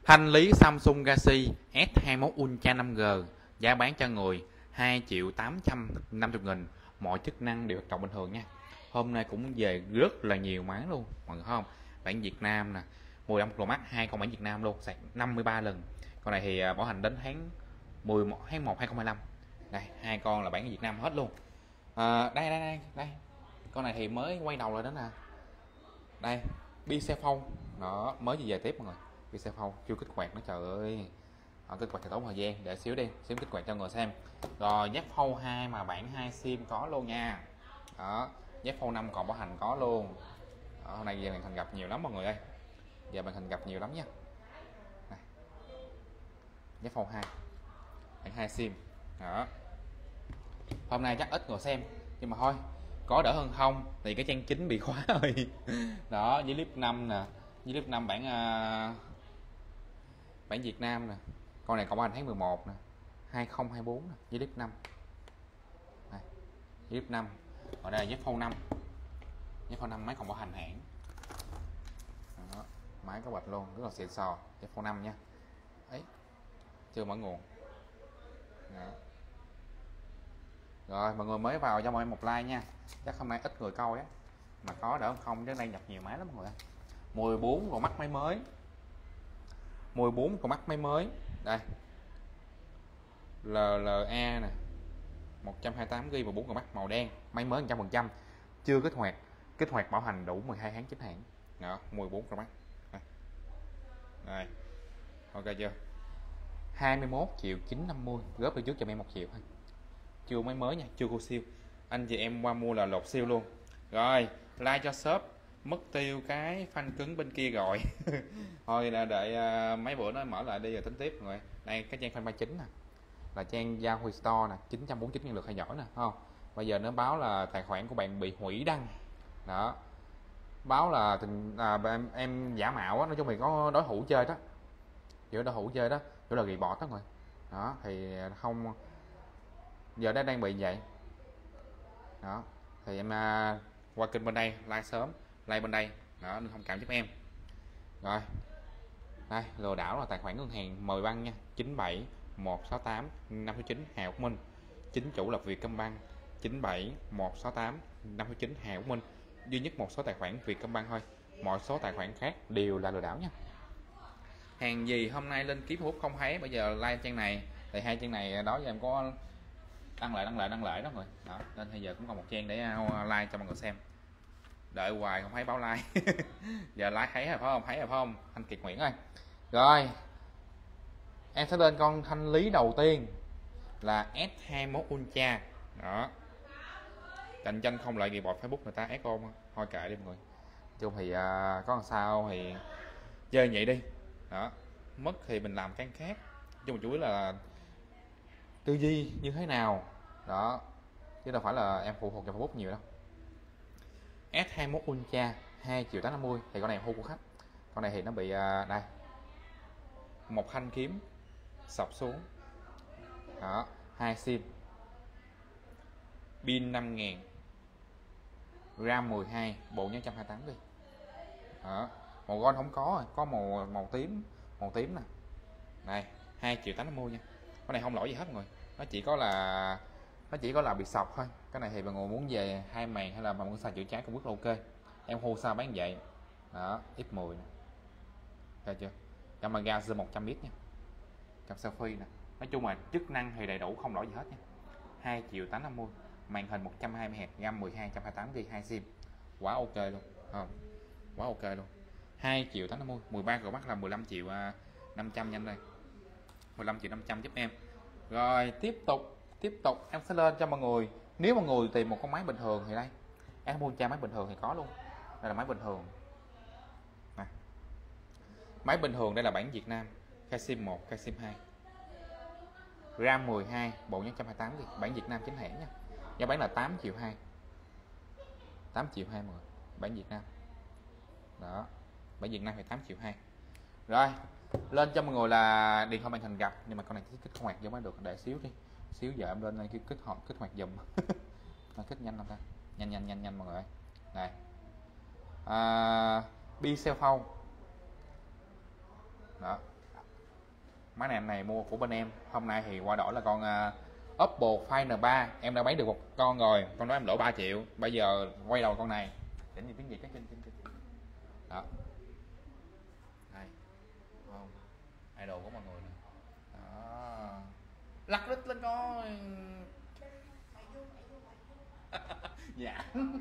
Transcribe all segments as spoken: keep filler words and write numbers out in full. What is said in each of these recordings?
Thanh lý Samsung Galaxy S hai mươi mốt Ultra năm G, giá bán cho người hai triệu tám trăm năm mươi nghìn, mọi chức năng đều hoạt động bình thường nha. Hôm nay cũng về rất là nhiều máy luôn, mọi người thấy không? Bản Việt Nam nè, mười lăm Pro Max hai con bản Việt Nam luôn, sạc năm mươi ba lần. Con này thì bảo hành đến tháng mười một tháng một hai không hai lăm. Đây, hai con là bản Việt Nam hết luôn. À, đây đây đây, đây. Con này thì mới quay đầu rồi đó nè. Đây, Pixelphone, nó mới về tiếp mọi người. Pixelphone chưa kích hoạt nó, trời ơi. Ở kích hoạt thì tốn thời gian, để xíu đi, xíu kích hoạt cho người xem. Rồi Z Fold hai mà bản hai sim có luôn nha. Đó, Z Fold năm còn bảo hành có luôn. Đó, hôm nay giờ màn hình gặp nhiều lắm mọi người ơi. Giờ màn hình gặp nhiều lắm nha. Này. Z Fold hai bản hai sim. Đó. Hôm nay chắc ít người xem, nhưng mà thôi, có đỡ hơn không thì cái trang chính bị khóa rồi. Đó, với clip năm nè, với clip năm bản uh, bản Việt Nam nè. Con này còn bảo hành tháng mười một nè, hai không hai tư nè, với clip năm. Đây, với clip năm. Ở đây là Z Fold năm. Z Fold năm máy còn bảo hành hãng. Đó, máy có bạch luôn, rất là xịn sò. Z Fold năm nha. Ấy, chưa mở nguồn. Đó. Rồi mọi người mới vào cho mọi em một like nha. Chắc hôm nay ít người coi á, mà có đỡ không chứ nay nhập nhiều máy lắm mọi người. mười bốn Pro Max máy mới, mười bốn Pro Max máy mới. Đây, lờ lờ a nè, một trăm hai mươi tám gi ga bai mười bốn Pro Max màu đen, máy mới một trăm phần trăm, chưa kích hoạt, kích hoạt bảo hành đủ mười hai tháng chính hãng. Đó, mười bốn Pro Max. Đây, đây. Ok chưa? hai mươi mốt triệu chín trăm năm mươi, góp đi trước cho em một triệu thôi. Chưa máy mới nha, chưa cô siêu. Anh chị em qua mua là lột siêu luôn. Rồi, like cho shop, mất tiêu cái phanh cứng bên kia rồi. Thôi là đợi uh, mấy bữa nó mở lại đi rồi tính tiếp mọi người. Đây cái trang fanpage chính nè, là trang Yahoo Store nè, chín trăm bốn mươi chín nghìn lượt theo dõi nè, không? Bây giờ nó báo là tài khoản của bạn bị hủy đăng. Đó. Báo là tình à, em, em giả mạo á, nói chung thì có đối thủ chơi đó. Giữa đối thủ chơi đó, chỗ là report đó rồi. Đó thì không, giờ nó đang bị vậy. Đó thì em uh, qua kênh bên đây like sớm, like bên đây đó, nên thông cảm giúp em. Rồi đây, lừa đảo là tài khoản ngân hàng mời băng nha, chín bảy một sáu tám năm số chín Hà Quốc Minh, chính chủ là Vietcombank, chín bảy một sáu tám năm số chín Hà Quốc Minh. Duy nhất một số tài khoản Vietcombank thôi, mọi số tài khoản khác đều là lừa đảo nha. Hàng gì hôm nay lên kiếm hút không thấy, bây giờ like trang này thì hai trang này đó giờ em có đăng lại đăng lại đăng lại đó rồi đó, nên bây giờ cũng còn một trang để like cho mọi người xem. Đợi hoài không thấy báo like. Giờ like thấy rồi phải không, thấy rồi phải không anh Kiệt Nguyễn ơi. Rồi em sẽ lên con thanh lý đầu tiên là S hai mươi mốt Ultra. Đó, cạnh tranh không lại report Facebook người ta ép ôn, thôi kệ đi mọi người. Chung thì uh, có làm sao thì chơi vậy đi. Đó, mất thì mình làm cái khác, chung chủ yếu là tư duy như thế nào đó, chứ đâu phải là em phụ thuộc vào Facebook nhiều đâu. S hai mươi mốt Ultra hai triệu tám trăm năm mươi thì con này hô của khách. Con này thì nó bị uh, đây, một thanh kiếm sập xuống. Đó, hai sim, pin năm nghìn, RAM mười hai, bộ nhớ một trăm hai mươi tám gi ga bai. Đó, màu gold không có, có màu màu tím, màu tím nè. Này, hai triệu tám trăm năm mươi nha. Con này không lỗi gì hết mọi người. Nó chỉ có là nó chỉ có là bị sọc thôi. Cái này thì mọi người muốn về hai màn hay là mà muốn xài chữa cháy cũng rất là ok. Em hô sao bán vậy. Đó, X mười nè. Được chưa? Camera zoom một trăm bit nha. Cam selfie nè. Nói chung là chức năng thì đầy đủ, không lỗi gì hết nha. hai triệu tám trăm năm mươi, màn hình một trăm hai mươi héc, RAM mười hai, một trăm hai mươi tám gi ga bai, hai sim. Quá ok luôn. Không? Quá ok luôn. hai triệu tám trăm năm mươi, mười ba Pro Max là mười lăm triệu năm trăm nhanh đây. mười lăm triệu năm trăm giúp em. Rồi tiếp tục tiếp tục em sẽ lên cho mọi người. Nếu mọi người tìm một con máy bình thường thì đây, em mua cha máy bình thường thì có luôn. Đây là máy bình thường này. Máy bình thường đây là bản Việt Nam, khai sim một, khai sim hai, RAM mười hai, bộ nhớ một trăm hai mươi tám gi ga bai, bản Việt Nam chính hãng nha. Giá bán là tám triệu hai, tám triệu hai mọi người, bản Việt Nam. Đó, bản Việt Nam thì tám triệu hai. Rồi lên cho mọi người là điện thoại màn hình gặp, nhưng mà con này kích hoạt vô mới được, để xíu đi, xíu giờ em lên đây kích hoạt kích hoạt dùm. Nó kích nhanh không ta, nhanh nhanh nhanh nhanh mọi người. Này, à, Pixelphone đó, Máy này em này mua của bên em. Hôm nay thì qua đổi là con uh, Oppo Find ba. Em đã bán được một con rồi, con đó em lỗ ba triệu. Bây giờ quay đầu con này. Để nhìn tiếng Việt cái trên trên trên. Đó. Đây. Không. Idol của mọi người nè. Đó. Lắc đít lên coi. Dạ.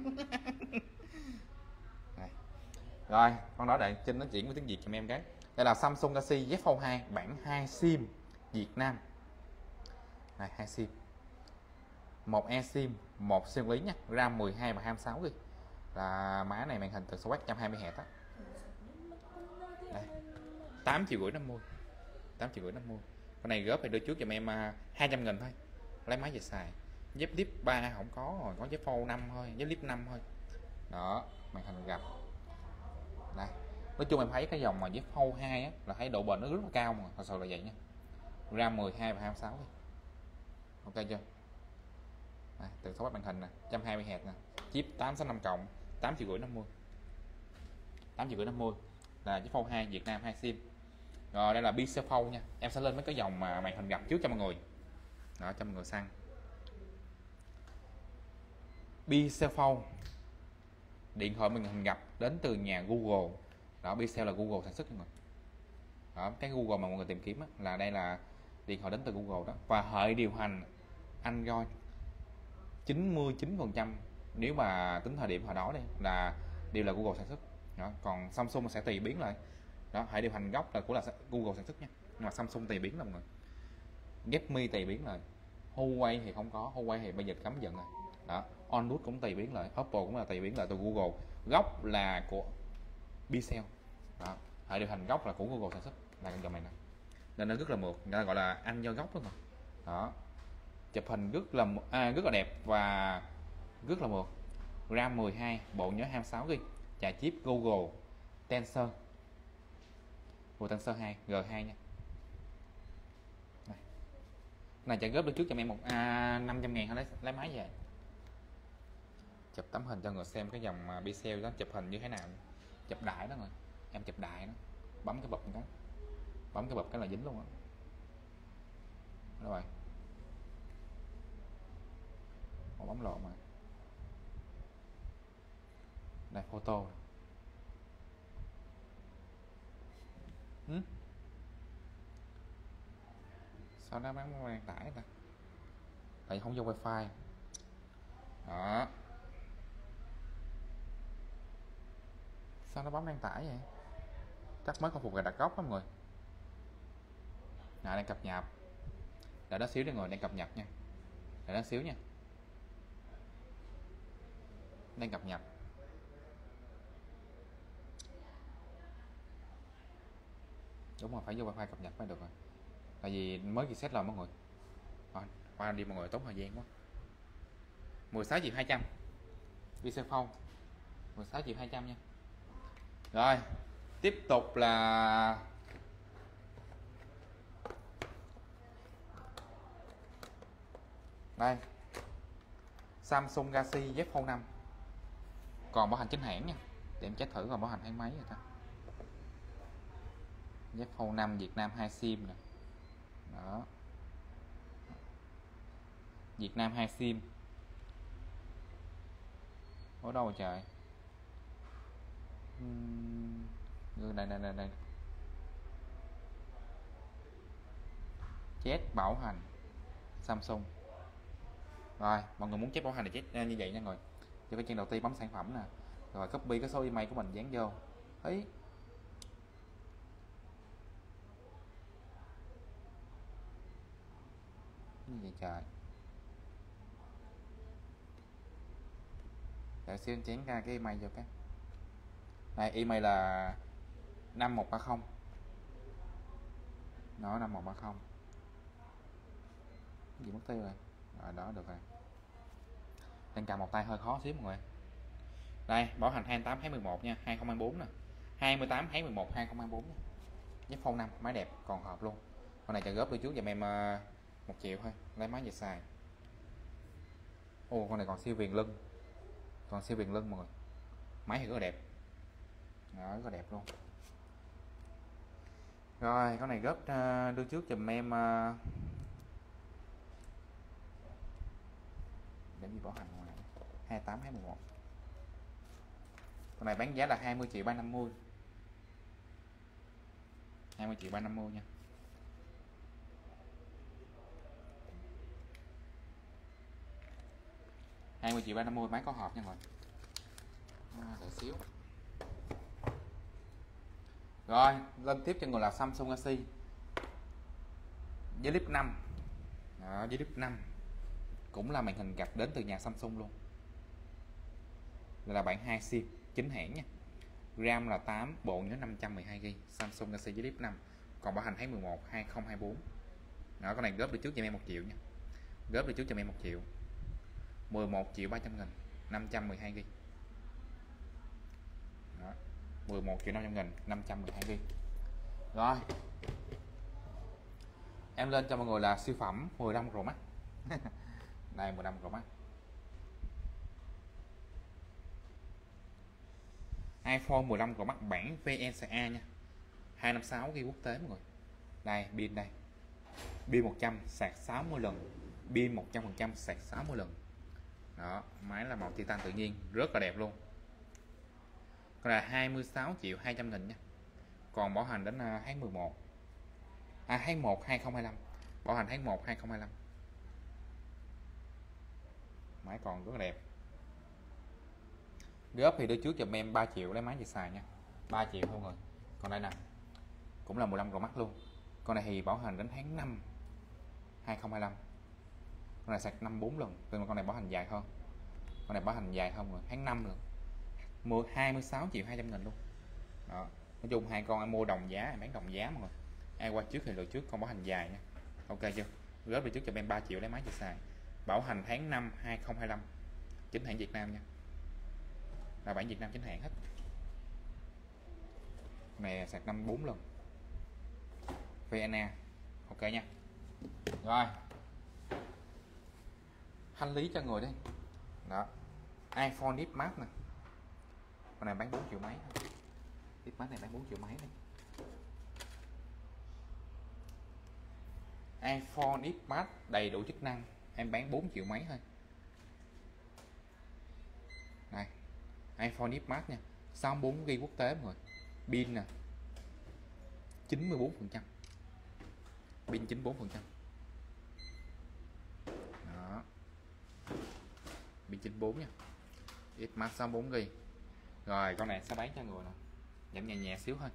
Này. Rồi, con đó để trên nó chuyển với tiếng Việt cho em cái. Đây là Samsung Galaxy Z Fold hai bản hai sim Việt Nam. Này, hai sim. Một eSIM, một sim lý nha, RAM mười hai và hai mươi sáu đi. Là má này màn hình từ số một trăm hai mươi héc á. Đây. tám triệu rưỡi năm mươi. tám triệu rưỡi năm mươi. Con này góp thì đưa trước giùm em hai trăm nghìn thôi. Lấy máy về xài. Dép Flip ba không có rồi, có dép Fold năm thôi, dép Flip năm thôi. Đó, màn hình gặp. Đây. Nói chung em thấy cái dòng mà dép Fold hai á là thấy độ bền nó rất là cao mà, thật sự là vậy nha. RAM mười hai và hai mươi sáu đi. Ok chưa? Đây, từ số màn hình nè, một trăm hai mươi héc nè, chip tám sáu năm cộng, tám triệu rưỡi năm mươi. tám triệu rưỡi năm mươi là dép Fold hai Việt Nam hai sim. Rồi đây là Pixel Fold nha. Em sẽ lên mấy cái dòng mà màn hình gặp trước cho mọi người. Đó, cho mọi người săn. Pixel Fold. Điện thoại màn hình gặp đến từ nhà Google. Đó, Pixel là Google sản xuất mọi người. Đó, cái Google mà mọi người tìm kiếm á, là đây là điện thoại đến từ Google đó. Và hệ điều hành Android chín mươi chín phần trăm nếu mà tính thời điểm hồi đó đây là đều là Google sản xuất. Đó, còn Samsung sẽ tùy biến lại. Đó, hệ điều hành gốc là của là Google sản xuất nha. Nhưng mà Samsung tùy biến là mọi người. Redmi tùy biến lại. Huawei thì không có, Huawei thì bây giờ cấm dần rồi. Đó, Honor cũng tùy biến lại, Oppo cũng là tùy biến lại từ Google. Gốc là của Pixel. Đó, hệ điều hành gốc là của Google sản xuất là cái dòng này nè. Nên nó rất là mượt, người ta gọi là ăn do gốc đó mà. Đó. Chụp hình rất là à, rất là đẹp và rất là mượt. RAM mười hai, bộ nhớ hai mươi sáu gi bi, chạy chip Google Tensor. Google Tensor hai G hai nha. Này, này chạy góp được trước cho em một à, năm trăm ngàn lấy lấy máy về. Chụp tấm hình cho người xem cái dòng Pixel đó chụp hình như thế nào. Chụp đại đó rồi. Em chụp đại đó. Bấm cái bật cái. Bấm cái bật cái là dính luôn á. Rồi. Một bấm lộn mà. Đây photo. Ừ? Sao nó bán đang tải ta? Tại không vô wifi. Đó. Sao nó bấm đang tải vậy? Chắc mới con phục gà đặt góc đó mọi người. Nè, đang cập nhật. Đợi đó xíu đi người, đang cập nhật nha. Đợi đó xíu nha. Đang cập nhật. Đúng rồi, phải vô wifi cập nhật mới được rồi. Tại vì mới reset rồi mọi người. Rồi, qua đi mọi người, tốn thời gian quá. mười sáu triệu hai trăm. Pixel Fold mười sáu triệu hai trăm nha. Rồi, tiếp tục là đây. Samsung Galaxy Z Fold năm. Còn bảo hành chính hãng nha. Để em check thử còn bảo hành tháng mấy rồi ta. Z Fold năm Việt Nam hai sim nè. Đó. Việt Nam hai sim. Ở đâu rồi trời? Uhm, đây đây đây đây. Chết bảo hành Samsung. Rồi, mọi người muốn check bảo hành thì check như vậy nha mọi người. Cho cái chân đầu tiên bấm sản phẩm nè. Rồi copy cái số email của mình dán vô. Ấy. Như vậy trời. Để xíu chén ra cái email vô cái. Này email là năm một ba không. Nó năm một ba không. Cái gì mất tiêu rồi. Rồi đó được rồi. Đang cầm một tay hơi khó xíu mọi người. Đây, bảo hành hai mươi tám tháng mười một nha, hai không hai tư nè. hai mươi tám tháng mười một hai không hai tư nha. Z Fold năm, máy đẹp, còn hộp luôn. Con này trả góp đưa trước giùm em một triệu thôi, lấy máy về xài. Ồ, con này còn siêu viền lưng. Còn siêu viền lưng mọi người. Máy thì rất là đẹp. Đó, rất là đẹp luôn. Rồi con này góp uh, đưa trước giùm em uh, để gì bảo hành ngoài hai tám hai một. Con này bán giá là hai mươi triệu ba trăm năm mươi, hai mươi triệu ba trăm năm mươi nha. hai mươi triệu ba trăm năm mươi, máy có hộp nha mọi người. À, đợi xíu. Rồi lên tiếp cho người là Samsung Galaxy với clip năm. Đó, với clip năm cũng là màn hình gập đến từ nhà Samsung luôn. Đây là bản hai sim chính hãng nha. RAM là tám, bộ nhớ năm trăm mười hai gi bi, Samsung Galaxy với clip năm. Còn bảo hành tháng mười một hai không hai tư. Đó, con này góp được trước cho em một triệu nha. Góp được trước cho em một triệu. mười một triệu ba trăm nghìn, năm trăm mười hai gi bi. Đó, mười một triệu năm trăm nghìn, năm trăm mười hai gi bi. Rồi em lên cho mọi người là siêu phẩm mười lăm Pro Max. Đây mười lăm Pro Max. iPhone mười lăm Pro Max bản vê en xê a nha, hai năm sáu gi bi quốc tế mọi người. Đây pin đây, pin một trăm sạc sáu mươi lần, pin một trăm phần trăm sạc sáu mươi lần. Đó, máy là màu titan tự nhiên, rất là đẹp luôn. Còn là hai mươi sáu triệu hai trăm nghìn nha. Còn bảo hành đến tháng mười một, à tháng một hai không hai lăm, bảo hành tháng một hai không hai lăm. Máy còn rất là đẹp. Góp thì đưa trước giùm em ba triệu lấy máy về xài nha, ba triệu thôi rồi. Còn đây nè, cũng là mười lăm Pro Max luôn. Con này thì bảo hành đến tháng năm hai không hai lăm. Con này sạc năm bốn lần, nhưng mà con này bảo hành dài hơn. Con này bảo hành dài hơn rồi, tháng năm rồi. Mua hai mươi sáu triệu hai trăm nghìn luôn. Đó, nói chung hai con em mua đồng giá, em bán đồng giá mọi người. Ai qua trước thì lựa trước, con bảo hành dài nha. Ok chưa? Góp đi trước cho em ba triệu lấy máy về xài. Bảo hành tháng năm hai không hai lăm. Chính hãng Việt Nam nha. Là bản Việt Nam chính hãng hết. Này sạc năm bốn lần. vê en a. Ok nha. Rồi. Thanh lý cho người đi. Đó. iPhone X Max nè. Con này bán bốn triệu mấy. X Max này bán bốn triệu mấy này. iPhone X Max đầy đủ chức năng em bán bốn triệu mấy thôi. Này, iPhone X Max nha, sáu mươi bốn gi bi quốc tế mọi người. Pin nè, chín mươi bốn phần trăm. Pin chín mươi bốn phần trăm. Đó. Pin chín mươi bốn nha. X Max sáu mươi bốn gi bi. Rồi con này sẽ bán cho người nè. Giảm nhẹ nhẹ xíu thôi.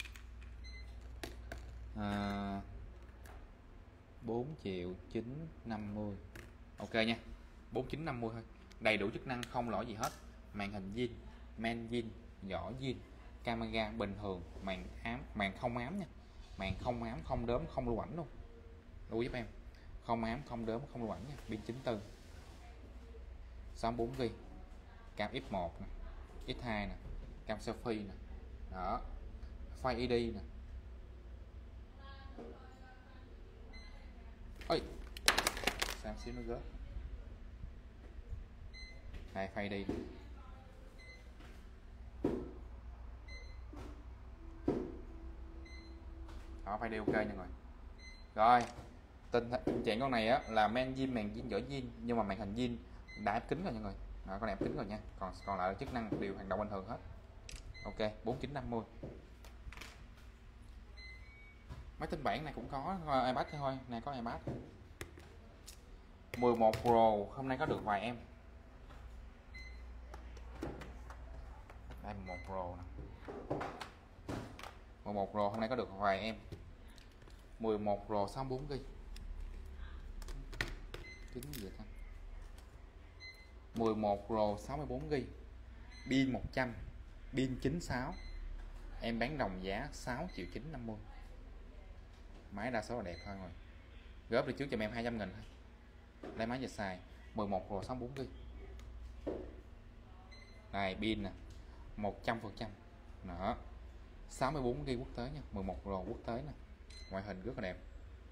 À, bốn triệu chín năm mươi. Ok nha. bốn chín năm mươi thôi. Đầy đủ chức năng, không lỗi gì hết. Màn hình zin, main zin, vỏ zin, camera bình thường, màn ám, màn không ám nha. Màn không ám, không đốm, không lưu ảnh luôn. Lưu giúp em. Không ám, không đốm, không lưu ảnh nha. Pin chín mươi tư. sáu mươi bốn gi bi. Cam ích một nè, ích hai nè, cam selfie nè. Đó. Face i đê nè. Ôi. Sao xíu nó rớt. Đây Face i đê. Đó, Face i đê ok nha mọi người. Rồi, tình trạng con này á là main zin, màn zin, vỏ zin, nhưng mà màn hình zin đã ép kính rồi nha mọi người. Đó, con này ép kính rồi nha. Còn còn lại chức năng đều hoạt động bình thường hết. Ok, bốn chín năm mươi. Máy tính bảng này cũng có iPad thôi, này có iPad. mười một Pro hôm nay có được vài em. Đây mười một Pro nè. mười một Pro hôm nay có được vài em. mười một Pro sáu mươi bốn gi bi. Tính gì vậy ta? mười một Pro sáu mươi bốn gi bi. Pin một trăm, pin chín mươi sáu. Em bán đồng giá sáu triệu chín trăm năm mươi. Máy đa số là đẹp thôi rồi. Góp đi trước cho em hai trăm nghìn thôi. Lấy máy về xài. mười một Pro sáu mươi bốn gi bi. Đây pin nè, một trăm phần trăm. Đó. sáu mươi bốn gi bi quốc tế nha, mười một Pro quốc tế nè. Ngoại hình rất là đẹp.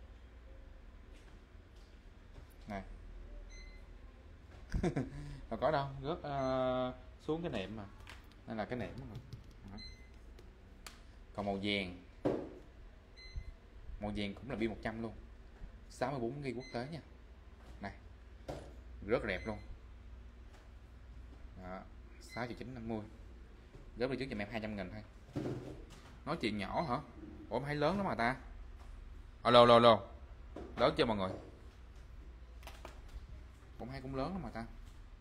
Này. Còn có đâu, rớt uh, xuống cái nệm mà. Đây là cái nệm mà. Đó. Còn màu vàng. màu vàng cũng là pin một trăm luôn, sáu mươi bốn gi-ga-bai quốc tế nha. Này, rất đẹp luôn. Đó, sáu triệu chín trăm năm mươi. Gớp đi trước cho em hai trăm nghìn thôi. Nói chuyện nhỏ hả? Ủa em thấy lớn lắm mà ta. Alo alo alo. Lớn chưa mọi người? Cũng hay cũng lớn lắm mà ta.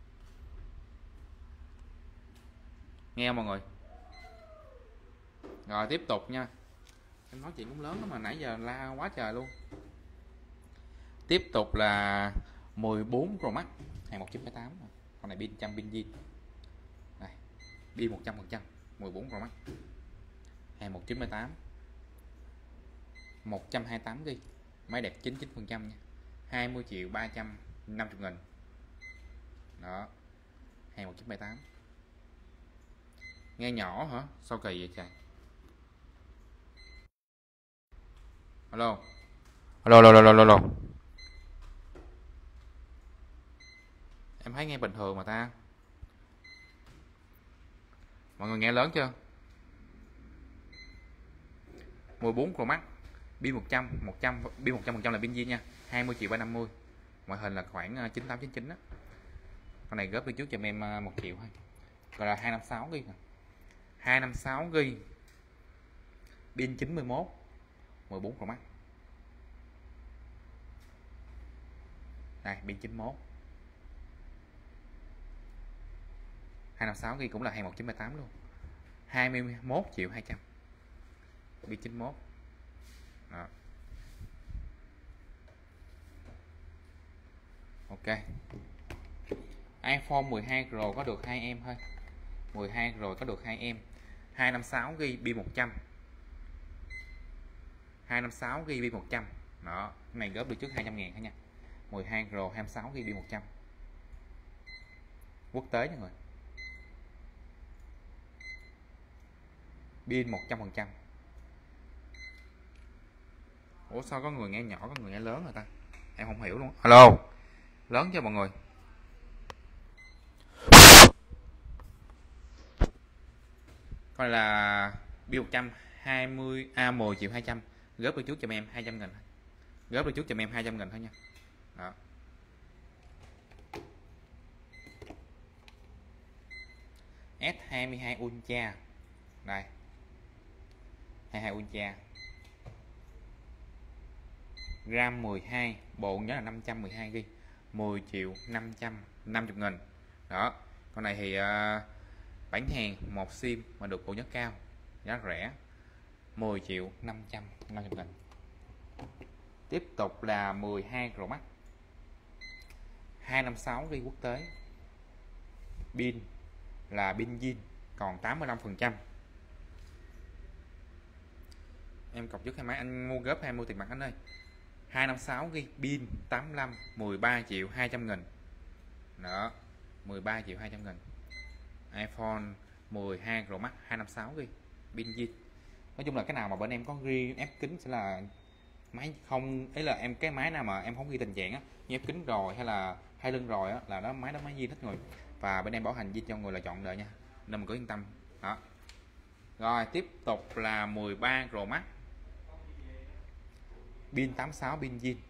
Nghe mọi người. Rồi tiếp tục nha. Em nói chuyện cũng lớn lắm mà nãy giờ la quá trời luôn. Tiếp tục là mười bốn Pro Max hàng một chín phẩy tám. Con này pin trăm pin zin. Này, pin một trăm phần trăm, mười bốn Pro Max. Hàng một chín tám. một trăm hai mươi tám gi-ga-bai. Máy đẹp chín mươi chín phần trăm nha. hai mươi triệu ba trăm năm mươi nghìn. Đó. Hàng một chín tám. Nghe nhỏ hả? Sao kỳ vậy trời? Alo. Alo alo alo alo. Em thấy nghe bình thường mà ta. Mọi người nghe lớn chưa? mười bốn Pro Max, pin một trăm, một trăm pin một trăm phần trăm là pin zin nha, hai mươi triệu ba trăm năm mươi. Ngoại hình là khoảng chín tám chín chín đó. Con này góp đi trước cho em một triệu thôi. Gọi là hai trăm năm mươi sáu gi-ga-bai. hai trăm năm mươi sáu gi-ga-bai. Pin chín mươi mốt, mười bốn Pro Max. Đây, pin chín mươi mốt. hai trăm năm mươi sáu gi-ga-bai cũng là hàng một chín tám luôn. hai mươi mốt triệu hai trăm. Pin chín mươi mốt. Đó. Ok. iPhone mười hai Pro có được hai em thôi. mười hai Pro có được hai em. hai trăm năm mươi sáu gi-ga-bai pin một trăm. hai trăm năm mươi sáu gi-ga-bai pin một trăm. Đó, cái này góp được trước hai trăm ngàn thôi nha. mười hai Pro hai trăm năm mươi sáu gi-ga-bai pin một trăm. Quốc tế nha mọi người. Pin một trăm phần trăm. Ủa sao có người nghe nhỏ, có người nghe lớn rồi ta? Em không hiểu luôn. Alo. Lớn chưa mọi người? Coi là pin một trăm hai mươi a mười triệu hai trăm. Góp được trước cho em hai trăm nghìn. Góp được trước cho em hai trăm nghìn thôi nha. Đó. S hai mươi hai Ultra. Đây. hai mươi hai Ultra. RAM mười hai, bộ nhớ là năm trăm mười hai gi-ga-bai, mười triệu năm trăm năm mươi nghìn. Đó, con này thì uh, bản hàng một sim mà được bộ nhớ cao, giá rẻ, mười triệu năm trăm năm mươi nghìn. Tiếp tục là mười hai Pro Max, hai trăm năm mươi sáu gi-ga-bai quốc tế, pin là pin zin, còn tám mươi lăm phần trăm. Em cọc trước hai máy, anh mua góp hay mua tiền mặt anh ơi? hai trăm năm mươi sáu gi-ga-bai, pin tám mươi lăm, mười ba triệu hai trăm nghìn. Đó, mười ba triệu hai trăm nghìn. iPhone mười hai Pro Max hai trăm năm mươi sáu gi-ga-bai, pin zin. Nói chung là cái nào mà bên em có ghi ép kính sẽ là máy không, ấy là em cái máy nào mà em không ghi tình trạng á, như ép kính rồi hay là hai lưng rồi á, là đó máy đó máy zin hết người. Và bên em bảo hành zin cho người là chọn đời nha, nên mình cứ yên tâm. Đó. Rồi tiếp tục là mười ba Pro Max, pin tám mươi sáu, pin zin,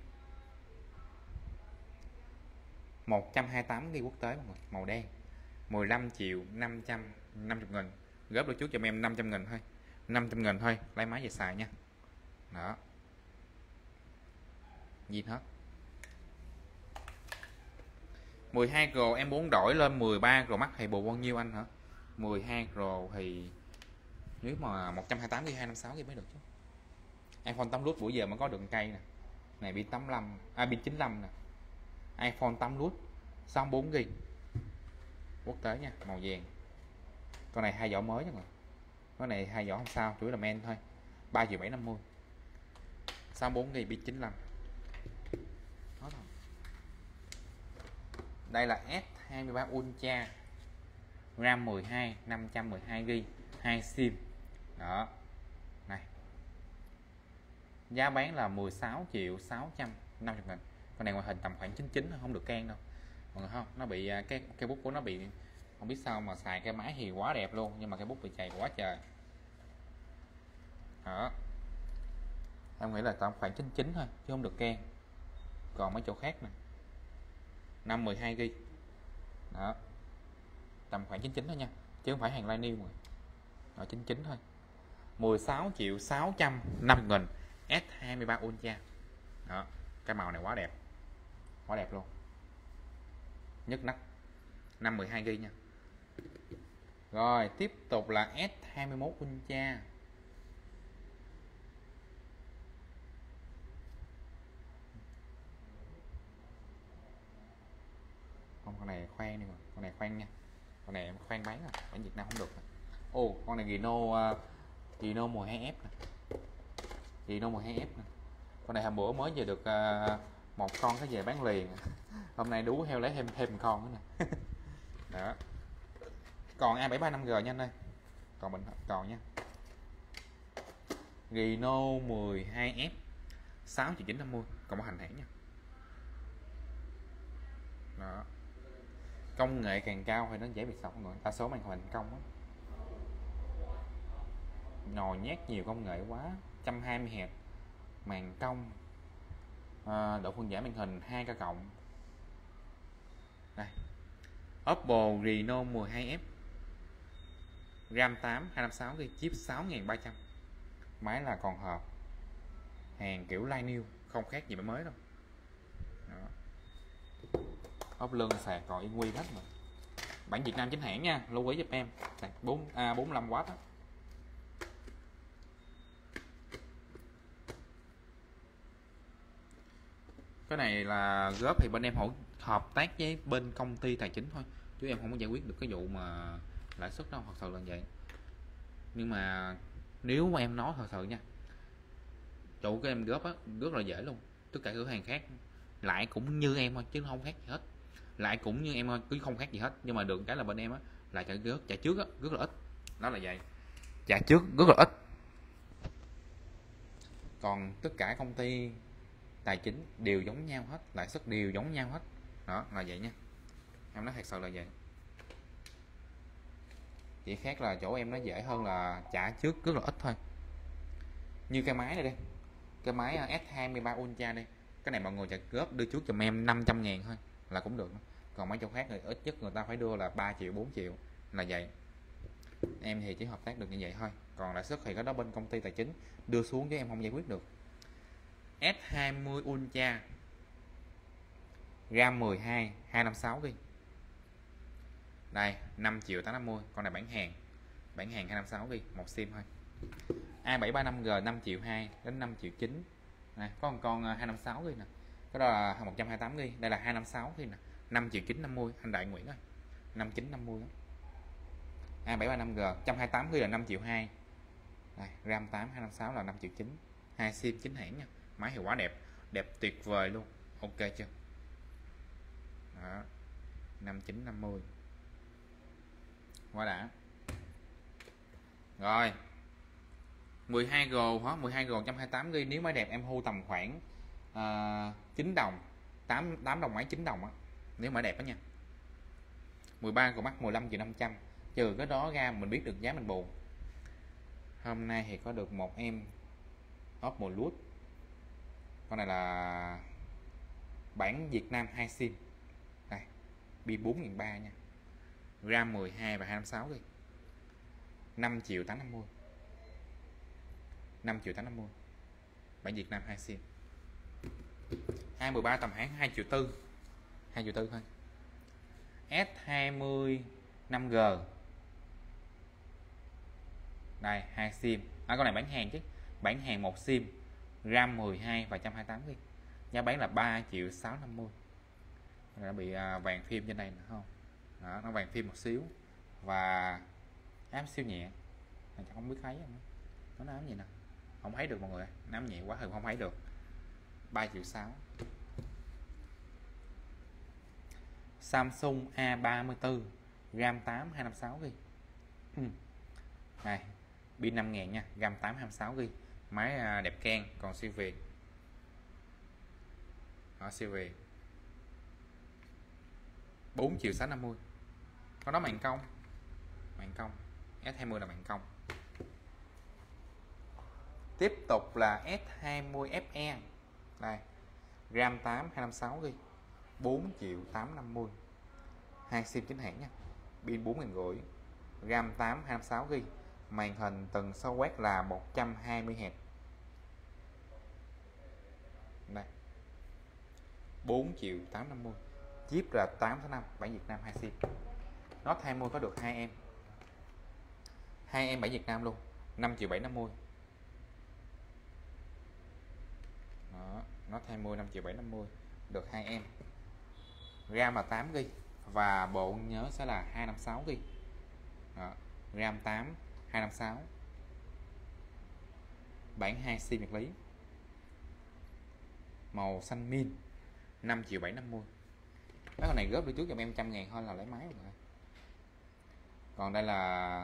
một trăm hai mươi tám gi-ga-bai quốc tế mọi người, màu đen, mười lăm triệu năm trăm năm mươi nghìn. Góp được trước cho em năm trăm nghìn thôi, năm trăm nghìn thôi, lấy máy về xài nha. Đó, zin hết. mười hai Pro em muốn đổi lên mười ba Pro Max thì bộ bao nhiêu anh hả? mười hai Pro thì nếu mà một trăm hai mươi tám gi-ga-bai, hai trăm năm mươi sáu gi-ga-bai mới được chứ. iPhone tám Plus buổi giờ mới có đường cây nè. Này pin tám mươi lăm, à pin chín mươi lăm nè. iPhone tám Plus sáu mươi bốn gi-ga-bai quốc tế nha, màu vàng. Con này hai vỏ mới nha mọi người. Con này hai vỏ không sao, chủ yếu là men thôi. ba triệu bảy trăm năm mươi. sáu mươi bốn gi-ga-bai pin chín mươi lăm. Đó thôi. Đây là S hai mươi ba Ultra, RAM mười hai, năm trăm mười hai gi-ga-bai, hai sim. Đó. Này. Giá bán là mười sáu triệu sáu trăm năm mươi nghìn. Con này ngoại hình tầm khoảng chín mươi chín, không được can đâu. Mọi người không, nó bị cái cái bút của nó bị, không biết sao mà xài cái máy thì quá đẹp luôn, nhưng mà cái bút bị chày quá trời. Đó. Em nghĩ là tầm khoảng chín chín thôi chứ không được keng. Còn mấy chỗ khác nè, năm mười hai gi-ga-bai đó, tầm khoảng chín chín thôi nha, chứ không phải hàng line new rồi. Ở chín chín thôi. mười sáu triệu sáu trăm năm nghìn S hai mươi ba Ultra đó, cái màu này quá đẹp, quá đẹp luôn, nhức nách, năm mười hai gi-ga-bai nha. Rồi tiếp tục là S hai mươi mốt Ultra. Không, con này khoan đi mà, con này khoan nha, con này em khoan bán rồi, bán Việt Nam không được. Ồ, oh, con này Gino uh, Gino mười hai F nè, Gino mười hai F nè. Con này hôm bữa mới về được uh, một con cái về bán liền. Hôm nay đú heo lấy thêm thêm con nữa nè. Đó. Còn A bảy ba năm G nha anh ơi. Còn mình còn nha. Gino mười hai F sáu triệu chín trăm năm mươi, còn một hành hãng nha. Đó. Công nghệ càng cao thì nó dễ bị sọc mọi người. Đa số màn hình công á, nhồi nhét nhiều công nghệ quá. một trăm hai mươi héc màn cong, à, độ phân giải màn hình hai K cộng. Đây, Oppo Reno mười hai F, RAM tám hai trăm năm mươi sáu gi-ga-bai, chip sáu nghìn ba trăm, máy là còn hộp, hàng kiểu line new, không khác gì máy mới đâu. Đó. Ốp lưng sạc còn yên nguyên hết mà. Bản Việt Nam chính hãng nha, lưu ý giúp em. Sạc bốn à, bốn mươi lăm oát á. Cái này là góp thì bên em hỗ hợp tác với bên công ty tài chính thôi, chứ em không có giải quyết được cái vụ mà lãi suất đâu, thật sự là vậy. Nhưng mà nếu mà em nói thật sự nha, chủ của em góp á rất là dễ luôn, tất cả cửa hàng khác lại cũng như em thôi chứ không khác gì hết, lại cũng như em thôi cứ không khác gì hết. Nhưng mà được cái là bên em á là trả góp trả trước á rất là ít, đó là vậy, trả trước rất là ít. Còn tất cả công ty tài chính đều giống nhau hết, lãi suất đều giống nhau hết, đó là vậy nha, em nói thật sự là vậy. Chỉ khác là chỗ em nó dễ hơn là trả trước rất là ít thôi. Như cái máy này đi, cái máy S hai mươi ba Ultra đi, cái này mọi người trả góp đưa trước cho em năm trăm ngàn thôi là cũng được. Còn mấy chỗ khác thì ít nhất người ta phải đưa là ba triệu bốn triệu là vậy. Em thì chỉ hợp tác được như vậy thôi, còn lãi suất thì có đó bên công ty tài chính đưa xuống chứ em không giải quyết được. S hai mươi Ultra, RAM mười hai hai trăm năm mươi sáu gi-ga-bai, đây năm triệu tám trăm năm mươi, con này bản hàng, bản hàng hai trăm năm mươi sáu gi-ga-bai, một sim thôi. A bảy ba năm G năm triệu hai đến năm triệu chín. Này, có một con hai trăm năm mươi sáu gi-ga-bai nè. Cái đó là một trăm hai mươi tám gi-ga-bai, đây là hai trăm năm mươi sáu gi-ga-bai nè, năm triệu chín trăm năm mươi, anh Đại Nguyễn ơi. năm chín năm mươi đó. A bảy ba năm G một trăm hai mươi tám gi-ga-bai là năm triệu hai. Đây, RAM tám hai trăm năm mươi sáu là năm triệu chín. Hai sim chính hãng nha. Máy hiệu quả đẹp, đẹp tuyệt vời luôn. Ok chưa? Đó. năm chín năm mươi. Quá đã. Rồi. mười hai G hả? mười hai G một trăm hai mươi tám gi-ga-bai nếu máy đẹp em thu tầm khoảng uh, chín đồng, tám tám đồng mấy chín đồng á. Nếu máy đẹp đó nha. mười ba G Max mười lăm triệu năm trăm. Trừ cái đó ra mình biết được giá mình bù. Hôm nay thì có được một em Oppo Lux. Con này là bản Việt Nam hai sim. Đây, pin bốn nghìn ba trăm nha. RAM mười hai và hai trăm năm mươi sáu gi-ga-bai. năm triệu tám trăm năm mươi. năm triệu tám trăm năm mươi. Bản Việt Nam hai sim. hai mười ba tầm hãng hai triệu tư. hai triệu tư thôi. S hai mươi năm G. Đây, hai sim. À, con này bán hàng chứ. Bán hàng một sim, RAM mười hai và một trăm hai mươi tám gi-ga-bai. Giá bán là ba triệu sáu trăm năm mươi. Nó bị à, vàng phim trên đây nữa không? Đó, nó vàng phim một xíu và ám siêu nhẹ. Mình không biết thấy không? Nó ám gì nè. Không thấy được mọi người, nó ám nhẹ quá thì không thấy được. ba triệu sáu. Samsung A ba mươi tư, RAM tám hai trăm năm mươi sáu gi-ga-bai. Ừ. Đây, pin năm nghìn nha, RAM tám hai trăm năm mươi sáu gi-ga-bai. Máy đẹp keng, còn siêu việt. Đó, siêu việt. bốn triệu sáu trăm năm mươi. Có đó màn cong. Màn cong. S hai mươi là màn cong. Tiếp tục là S hai mươi F E. Đây, RAM tám hai năm sáu gi bi, bốn triệu tám trăm năm mươi. Hai sim chính hãng nha. Pin bốn nghìn năm trăm, RAM tám hai năm sáu gi bi, màn hình tần số quét là một trăm hai mươi héc. Đây. bốn triệu tám trăm năm mươi. Chip là tám tháng năm, bản Việt Nam hai sim. Note hai mươi có được hai em. hai em bản Việt Nam luôn, năm triệu bảy trăm năm mươi. Đó, Note hai mươi năm triệu bảy trăm năm mươi, được hai em. RAM là tám gi bi và bộ nhớ sẽ là hai trăm năm mươi sáu gi bi. Đó, RAM tám hai trăm năm mươi sáu. Bản hai sim nhật lý. Màu xanh min, năm triệu bảy trăm năm mươi. Mấy con này góp đi trước cho em trăm ngàn thôi là lấy máy rồi. Còn đây là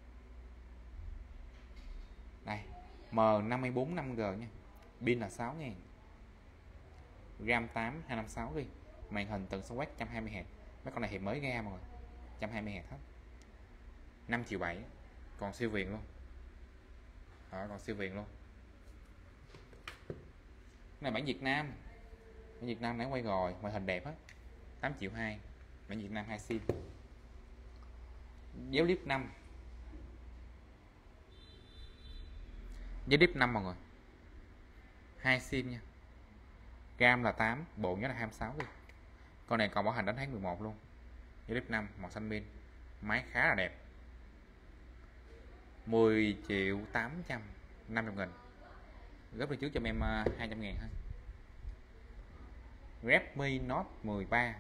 đây M năm bốn năm G nha. Pin là sáu ngàn. RAM tám hai trăm năm mươi sáu gi bi, màn hình tần số quét một trăm hai mươi héc. Mấy con này thì mới ra mọi người, một trăm hai mươi héc hết. năm triệu bảy, còn siêu viền luôn. Đó, còn siêu viền luôn. Cái này bản Việt Nam. Bản Việt Nam nãy quay rồi, màn hình đẹp á. tám triệu hai, bản Việt Nam hai sim. Déo clip năm. Déo clip năm mọi người. hai sim nha. RAM là tám, bộ nhớ là hai mươi sáu gi bi. Con này còn bảo hành đến tháng mười một luôn. Déo clip năm, màu xanh pin. Máy khá là đẹp. mười triệu tám trăm năm mươi nghìn. Góp đi trước cho em hai trăm ngàn thôi. Redmi Note mười ba.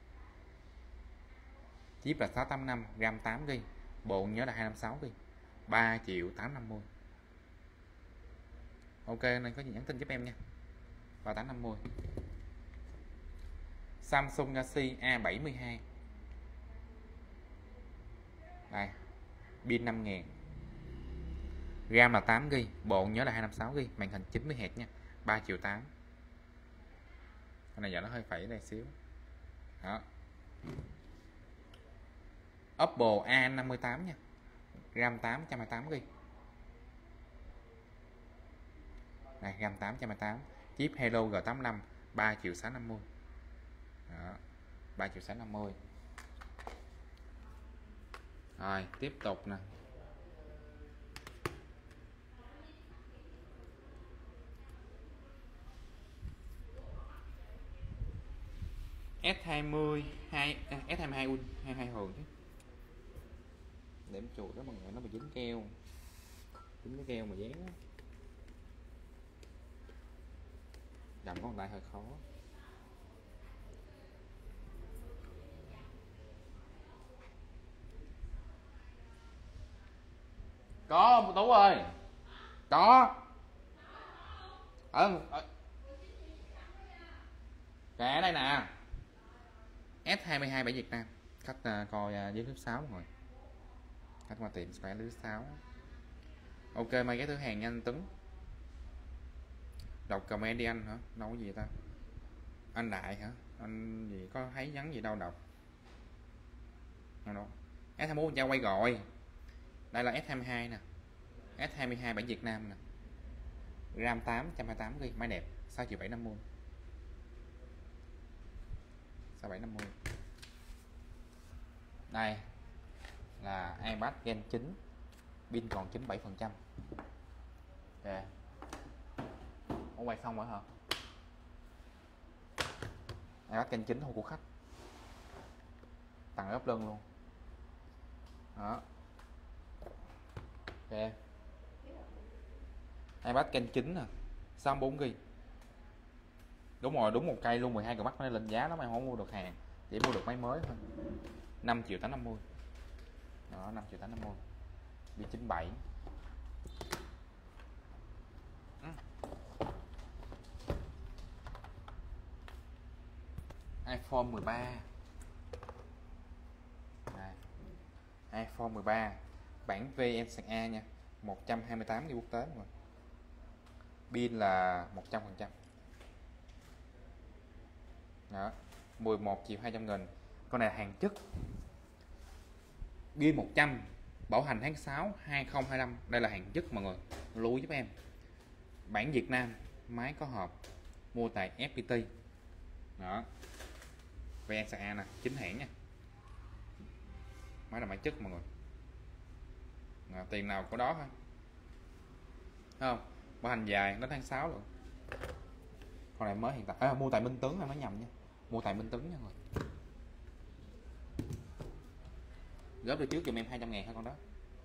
Chip là sáu tám năm, RAM tám gi bi, bộ nhớ là hai trăm năm mươi sáu gi bi. ba triệu tám trăm năm mươi. Ok, nên có gì nhắn tin giúp em nha. ba tám năm mươi. Samsung Galaxy A bảy mươi hai. Đây, pin năm ngàn. RAM là tám gi bi, bộ nhớ là hai trăm năm mươi sáu gi bi, màn hình chín mươi héc nha. ba triệu tám. Cái này giờ nó hơi phẩy đây xíu. Đó. Oppo A năm mươi tám nha. RAM tám một trăm hai mươi tám gi bi. Này, RAM tám một trăm hai mươi tám. Chip Hello G tám mươi lăm, ba triệu sáu trăm năm mươi. Đó. ba triệu sáu trăm năm mươi. Rồi, tiếp tục nè. S hai mươi hai S hai mươi hai Ultra hai mươi hai Hường chứ. Đếm chuột đó mọi người, nó bị dính keo. Dính cái keo mà dán á. Cầm con tay hơi khó. Có Tú ơi. Có. Ở, ở. Kệ đây nè. S hai mươi hai bản Việt Nam. Khách uh, coi uh, dưới clip sáu rồi. Khách qua tiệm phải dưới sáu. Ok, mấy cái thứ hàng nhanh Tuấn. Đọc comment đi anh hả? Đâu có gì ta? Anh Đại hả? Anh gì có thấy nhắn gì đâu đọc. Đâu đâu. S hai mươi mốt giao quay rồi. Đây là S hai mươi hai nè. S hai mươi hai bản Việt Nam nè. RAM tám một trăm hai mươi tám gi bi, máy đẹp, sáu triệu bảy trăm năm mươi. sáu triệu bảy trăm năm mươi. Đây là iPad Gen chín, pin còn chín mươi bảy phần trăm. Ok. Ủa quay xong rồi hả? iPad Gen chín thôi của khách. Tặng ốp lưng luôn. Đó. Ok. iPad Gen chín nè, sáu mươi bốn gi bi. Đúng rồi, đúng một cây luôn, mười hai cờ mắt nó lên giá lắm, em không mua được hàng, chỉ mua được máy mới thôi. năm triệu tám trăm năm mươi. Đó, năm triệu tám trăm năm mươi. Pin chín mươi bảy. Ừ. iPhone mười ba. Đây. iPhone mười ba bản vê en xê a nha, một trăm hai mươi tám gi bi quốc tế mọi người. Pin là một trăm phần trăm. Đó, mười một triệu hai trăm nghìn. Con này là hàng chất. Pin một trăm, bảo hành tháng sáu hai không hai lăm. Đây là hàng chất mọi người, lưu giúp em. Bản Việt Nam, máy có hộp, mua tại ép pê tê. Đó, vê en xê a nè, chính hãng nha. Máy là máy chất mọi người. Đó, tiền nào có đó thôi. Thấy không? Bảo hành dài đến tháng sáu luôn. Con này mới hiện tại à, mua tại Minh Tuấn, em nói nhầm nha. Mua tại Minh Tuấn nha mọi người. Góp được trước giùm em hai trăm ngàn thôi con đó.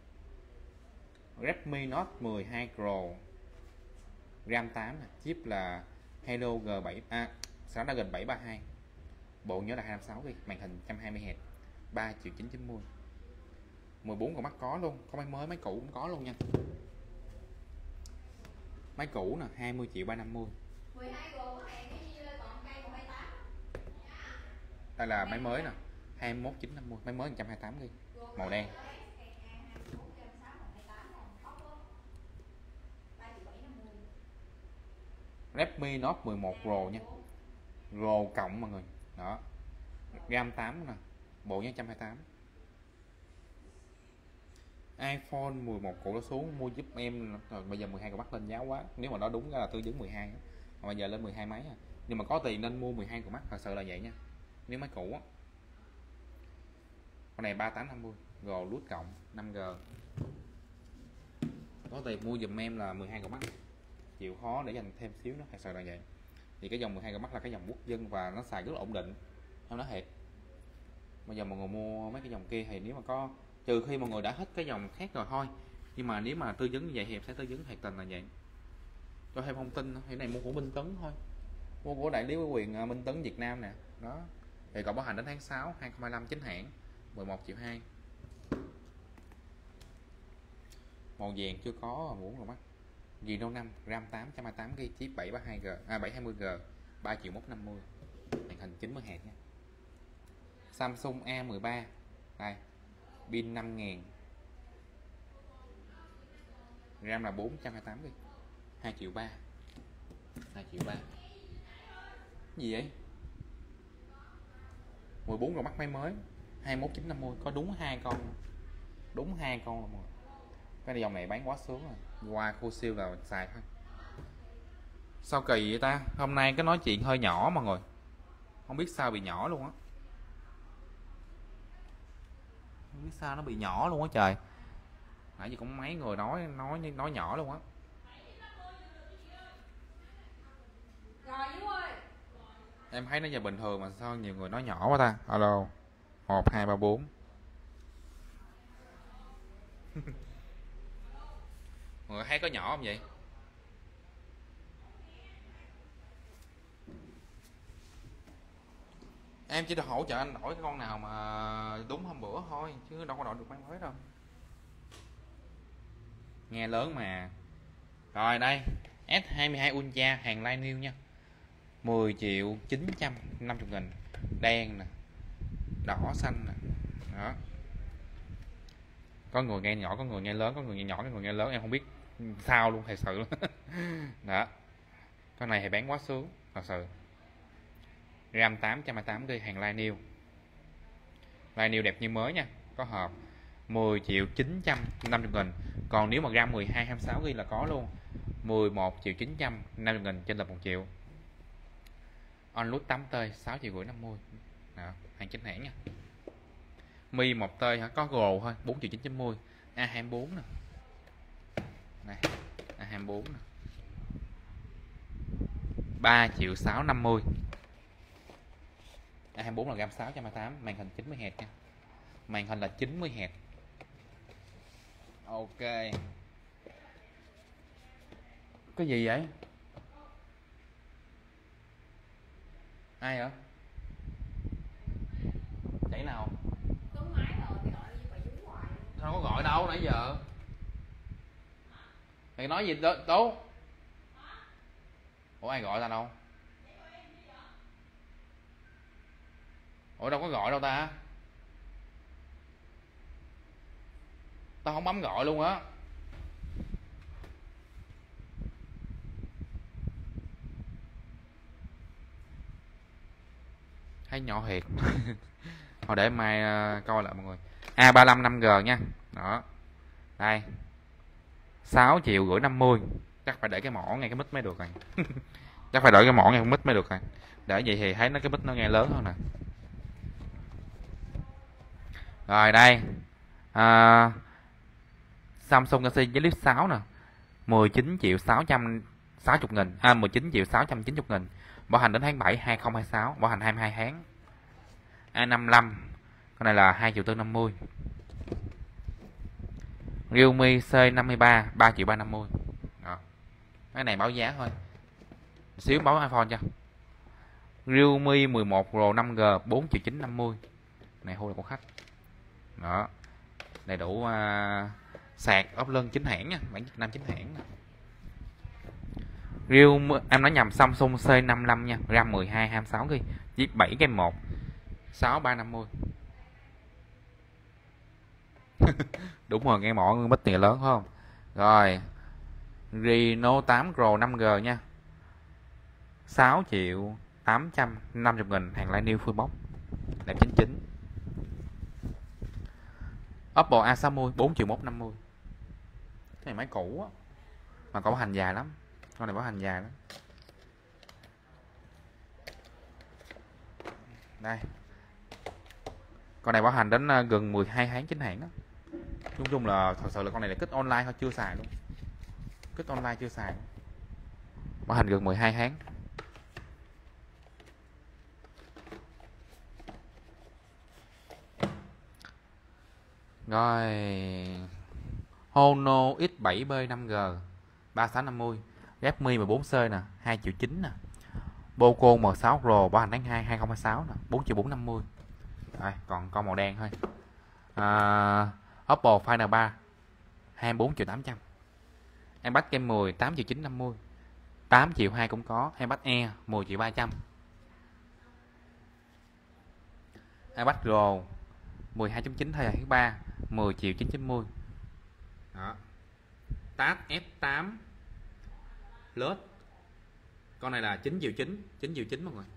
Redmi Note mười hai Pro, RAM tám nè, chip là Helio G bảy a, à, Snapdragon bảy ba hai. Bộ nhớ là hai trăm năm mươi sáu gi-ga-bai, màn hình một trăm hai mươi héc, ba triệu chín trăm chín mươi. mười bốn con mắt có luôn, có máy mới, máy cũ cũng có luôn nha. Máy cũ nè, hai mươi triệu ba trăm năm mươi. Đây là máy mới nè, hai mươi mốt chín trăm năm mươi, máy mới một trăm hai mươi tám gi-ga-bai, màu đen. Redmi Note mười một Pro nha. Pro cộng mọi người. Đó. RAM tám nè, bộ nhớ một trăm hai mươi tám. iPhone mười một cũ nó xuống, mua giúp em rồi. Bây giờ mười hai Pro Max lên giá quá. Nếu mà nó đúng ra là tôi dứng mười hai, mà bây giờ lên mười hai mấy à. Nhưng mà có tiền nên mua mười hai Pro Max, thật sự là vậy nha. Nếu máy cũ á. Con này ba tám năm mươi, G lút cộng năm G. Có tiền mua giùm em là mười hai Pro Max. Chịu khó để dành thêm xíu nữa, thật sự là vậy. Thì cái dòng mười hai Pro Max là cái dòng quốc dân và nó xài rất là ổn định. Em nói thiệt. Bây giờ mọi người mua mấy cái dòng kia thì nếu mà có, trừ khi mọi người đã hết cái dòng khác rồi thôi. Nhưng mà nếu mà tư vấn như vậy thì em sẽ tư vấn thiệt tình là vậy. Cho thêm thông tin thì này mua của Minh Tấn thôi. Mua của đại lý quyền Minh Tấn Việt Nam nè. Đó. Thì còn bảo hành đến tháng sáu hai không hai lăm, chính hãng mười một triệu hai. Màu vàng chưa có, muốn rồi mắt. Reno năm, RAM tám một trăm hai mươi tám gi-ga-bai, chip bảy ba hai gi-ga-bai, à bảy hai mươi gi-ga-bai, ba triệu một trăm năm mươi. Màn hình chín mươi héc nha. Samsung A mười ba. Đây. Pin năm nghìn. RAM là bốn trăm hai mươi tám gi-ga-bai, hai triệu ba. hai triệu ba. Gì vậy? mười bốn Pro Max máy mới, hai mươi mốt chín trăm năm mươi, có đúng hai con. Đúng hai con luôn rồi. Cái dòng này bán quá sướng rồi. Qua khu siêu là xài thôi. Sao kỳ vậy ta? Hôm nay cái nói chuyện hơi nhỏ mọi người. Không biết sao bị nhỏ luôn á. Không biết sao nó bị nhỏ luôn á trời. Nãy giờ cũng mấy người nói nói nói nhỏ luôn á. Em thấy nó giờ bình thường mà sao nhiều người nói nhỏ quá ta. Alo. một hai ba bốn. Mọi người thấy có nhỏ không vậy? Em chỉ được hỗ trợ anh đổi cái con nào mà đúng hôm bữa thôi, chứ đâu có đổi được máy mới đâu. Nghe lớn mà. Rồi đây, S hai mươi hai Ultra hàng live new nha. mười triệu chín trăm năm mươi nghìn. Đen nè, đỏ xanh nè. Đó. Có người nghe nhỏ, có người nghe lớn, có người nghe nhỏ, có người nghe lớn, em không biết sao luôn, thật sự luôn. Đó. Con này thì bán quá sướng, thật sự. RAM tám một trăm hai mươi tám gi-ga-bai, hàng live new. Live new đẹp như mới nha, có hộp. mười triệu chín trăm năm mươi nghìn. Còn nếu mà RAM mười hai hai mươi sáu gi-ga-bai là có luôn. mười một triệu chín trăm năm mươi nghìn, trên là một triệu. OnLook tám T sáu triệu rưỡi năm mươi. Đó, hàng chính hãng nha. Mi một T hả? Có gồ thôi, bốn triệu chín trăm chín mươi. A hai mươi bốn nè. Này, A hai mươi bốn nè. ba triệu sáu trăm năm mươi. A hai mươi bốn là RAM sáu trăm hai mươi tám, màn hình chín mươi héc nha. Màn hình là chín mươi héc. Ok. Cái gì vậy? Ai hả? Chảy nào? Sao có gọi đâu nãy giờ? Mày nói gì đó, Tú? Ủa ai gọi ta đâu? Ủa đâu có gọi đâu ta? Tao không bấm gọi luôn á. Thấy nhỏ thiệt. Thôi để mai uh, coi lại mọi người. A ba mươi lăm năm G nha. Đó. Đây. sáu triệu rưỡi năm mươi. Chắc chắc phải để cái mỏ ngay cái mic mới được rồi. Chắc phải để cái mỏ ngay cái mic mới được rồi. Để vậy thì thấy nó cái mic nó nghe lớn hơn nè. Rồi đây à, Samsung Galaxy với Flip sáu nè, mười chín triệu sáu trăm sáu mươi nghìn, à mười chín triệu sáu trăm chín mươi nghìn, bảo hành đến tháng bảy hai không hai sáu, bảo hành hai mươi hai tháng. A năm mươi lăm, con này là hai triệu bốn trăm năm mươi. Realme C năm mươi ba, ba triệu ba trăm năm mươi. Đó. Cái này báo giá thôi. Xíu báo iPhone cho. Realme mười một Pro năm G bốn triệu chín trăm năm mươi. Này hô là của khách. Đó. Đầy đủ uh, sạc ốp lưng chính hãng nha, bản Việt Nam chính hãng. Realme em nói nhầm, Samsung C năm mươi lăm nha, RAM mười hai hai mươi sáu gi bi, với bảy game một, sáu ba trăm năm mươi. Đúng rồi, nghe mỏ bích tiền lớn phải không? Rồi Reno tám Pro năm G nha, sáu triệu tám trăm năm mươi nghìn, hàng line new full box, đẹp chính chính. Oppo A sáu mươi bốn triệu một trăm năm mươi. Cái này máy cũ á, mà có bảo hành dài lắm, con này bảo hành dài lắm. Đây, con này bảo hành đến gần mười hai tháng chính hãng đó. Nói chung là thật sự là con này là kích online thôi, chưa xài luôn. Kích online chưa xài. Bảo hành gần mười hai tháng. Rồi Honor X bảy B năm G ba sáu năm mươi, Redmi mười bốn C nè, hai triệu chín nè. Poco M sáu Pro bảo hành tháng hai hai không hai sáu nè, bốn triệu bốn trăm năm mươi. Rồi, còn con màu đen thôi. À, Oppo Find ba hai mươi bốn triệu tám trăm. iPad Game mười tám triệu chín trăm năm mươi. tám triệu hai cũng có. iPad Air mười triệu ba trăm. iPad Pro mười hai chấm chín thay là thứ ba mười triệu chín trăm chín mươi. Đó. Tab S tám Plus. Con này là chín triệu chín, chín triệu chín mọi người.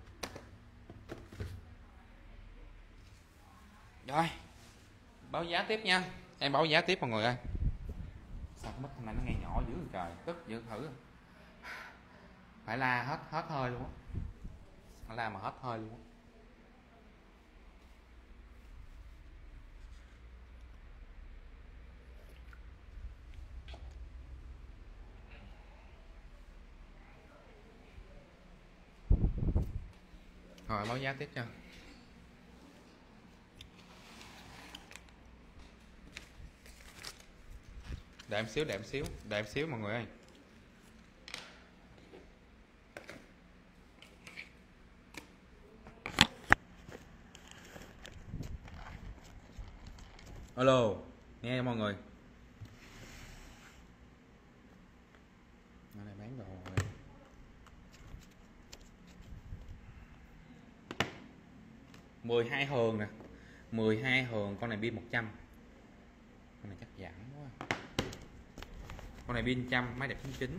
Rồi, báo giá tiếp nha. Em báo giá tiếp mọi người ơi. Sao cái mic hôm nay nó nghe nhỏ dữ trời, tức dữ thử. Phải la hết hết hơi luôn á. Phải la mà hết hơi luôn á. Rồi báo giá tiếp cho. Đợi em xíu, đợi em xíu, đợi em xíu mọi người ơi. Alo, nghe mọi người. Nó này bán đồ rồi. mười hai hường nè, mười hai hường, con này pin một trăm. Con này chắc giảm quá. Con này pin một trăm, máy đẹp chín chín.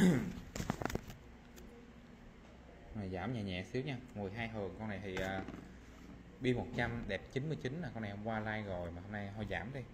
Này giảm nhẹ nhẹ xíu nha. mười hai hường, con này thì uh, pin một trăm, đẹp chín mươi chín nè. Con này hôm qua like rồi mà hôm nay thôi giảm đi.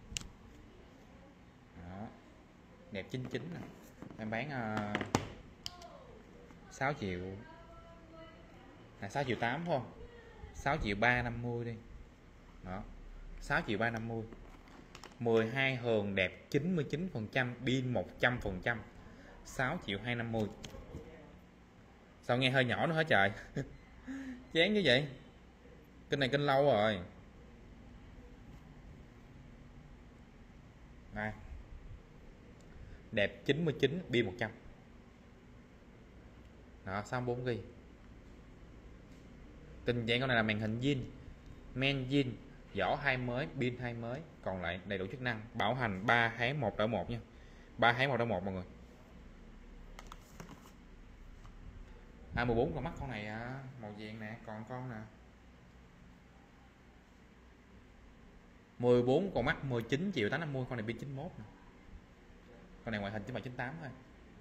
Đó. Đẹp chín chín nè. Em bán uh, sáu triệu. À, sáu triệu tám phải không? sáu triệu ba trăm năm mươi đi. Đó. sáu triệu ba trăm năm mươi. mười hai hường đẹp chín mươi chín phần trăm, pin một trăm phần trăm. sáu triệu hai trăm năm mươi. Sao nghe hơi nhỏ nữa hả trời? Chán như vậy. Kênh này kênh lâu rồi. Đây. Đẹp chín mươi chín, pin một trăm. Đó, sáu mươi bốn gi bi. Tình trạng con này là màn hình zin, men zin, vỏ hai mới, pin hai mới, còn lại đầy đủ chức năng, bảo hành ba tháng một đổi một nha. ba tháng một đổi một mọi người. A mười bốn con mắt con này à, màu vàng nè, còn con nè. mười bốn con mắt mười chín triệu tám trăm năm mươi, con này pin chín mươi mốt nè. Con này ngoại hình chín bảy chín tám thôi.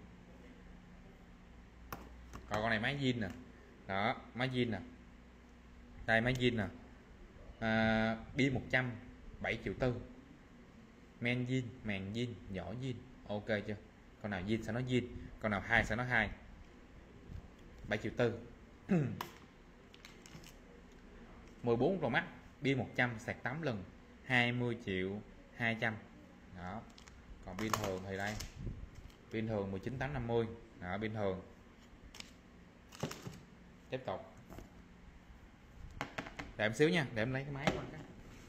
Còn con này máy zin nè. Đó, máy zin nè. Đây máy zin nè. À, pin một trăm, bảy triệu tư. Men zin, màn zin, vỏ zin. Ok chưa? Con nào zin sao nó zin. Con nào hai sẽ nói hai. bảy triệu tư. mười bốn Pro Max pin một trăm sạc tám lần hai mươi triệu hai trăm. Đó. Còn pin thường thì đây. Pin thường mười chín tám năm mươi. Đó, pin thường. Tiếp tục. Để em xíu nha, để em lấy cái máy qua cái.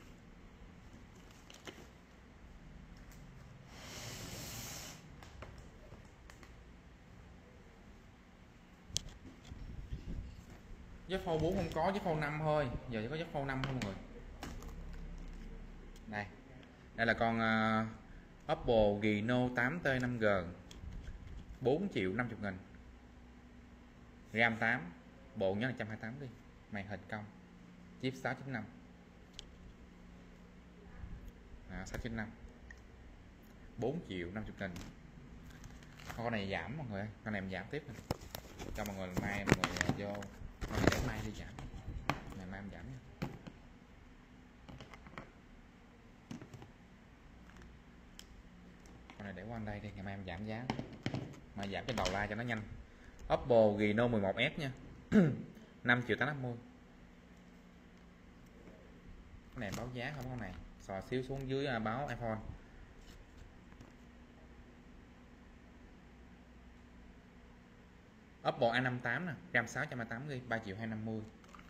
Với Fold bốn không có, với Fold năm thôi. Giờ chỉ có với Fold năm thôi mọi người. Đây. Đây là con uh, Oppo Reno tám T năm G bốn triệu năm mươi nghìn. RAM tám, bộ nhớ là một trăm hai mươi tám gi-ga-bai, màn hình cong, chip sáu chấm năm. À, sáu chấm năm. bốn triệu năm mươi nghìn. Con này giảm mọi người, con này em giảm tiếp này. Cho mọi người mai mọi người vô. Con này để mai đi giảm. Ngày mai em giảm nha. Con này để qua đây đi, ngày mai em giảm giá. Mà giảm cái đầu like cho nó nhanh. Oppo Reno mười một S nha. năm triệu tám trăm năm mươi. Cái này báo giá không, con này sò xíu xuống dưới báo iPhone. Oppo A năm tám nè, RAM sáu trăm hai mươi tám gi-ga-bai, ba triệu hai trăm năm mươi.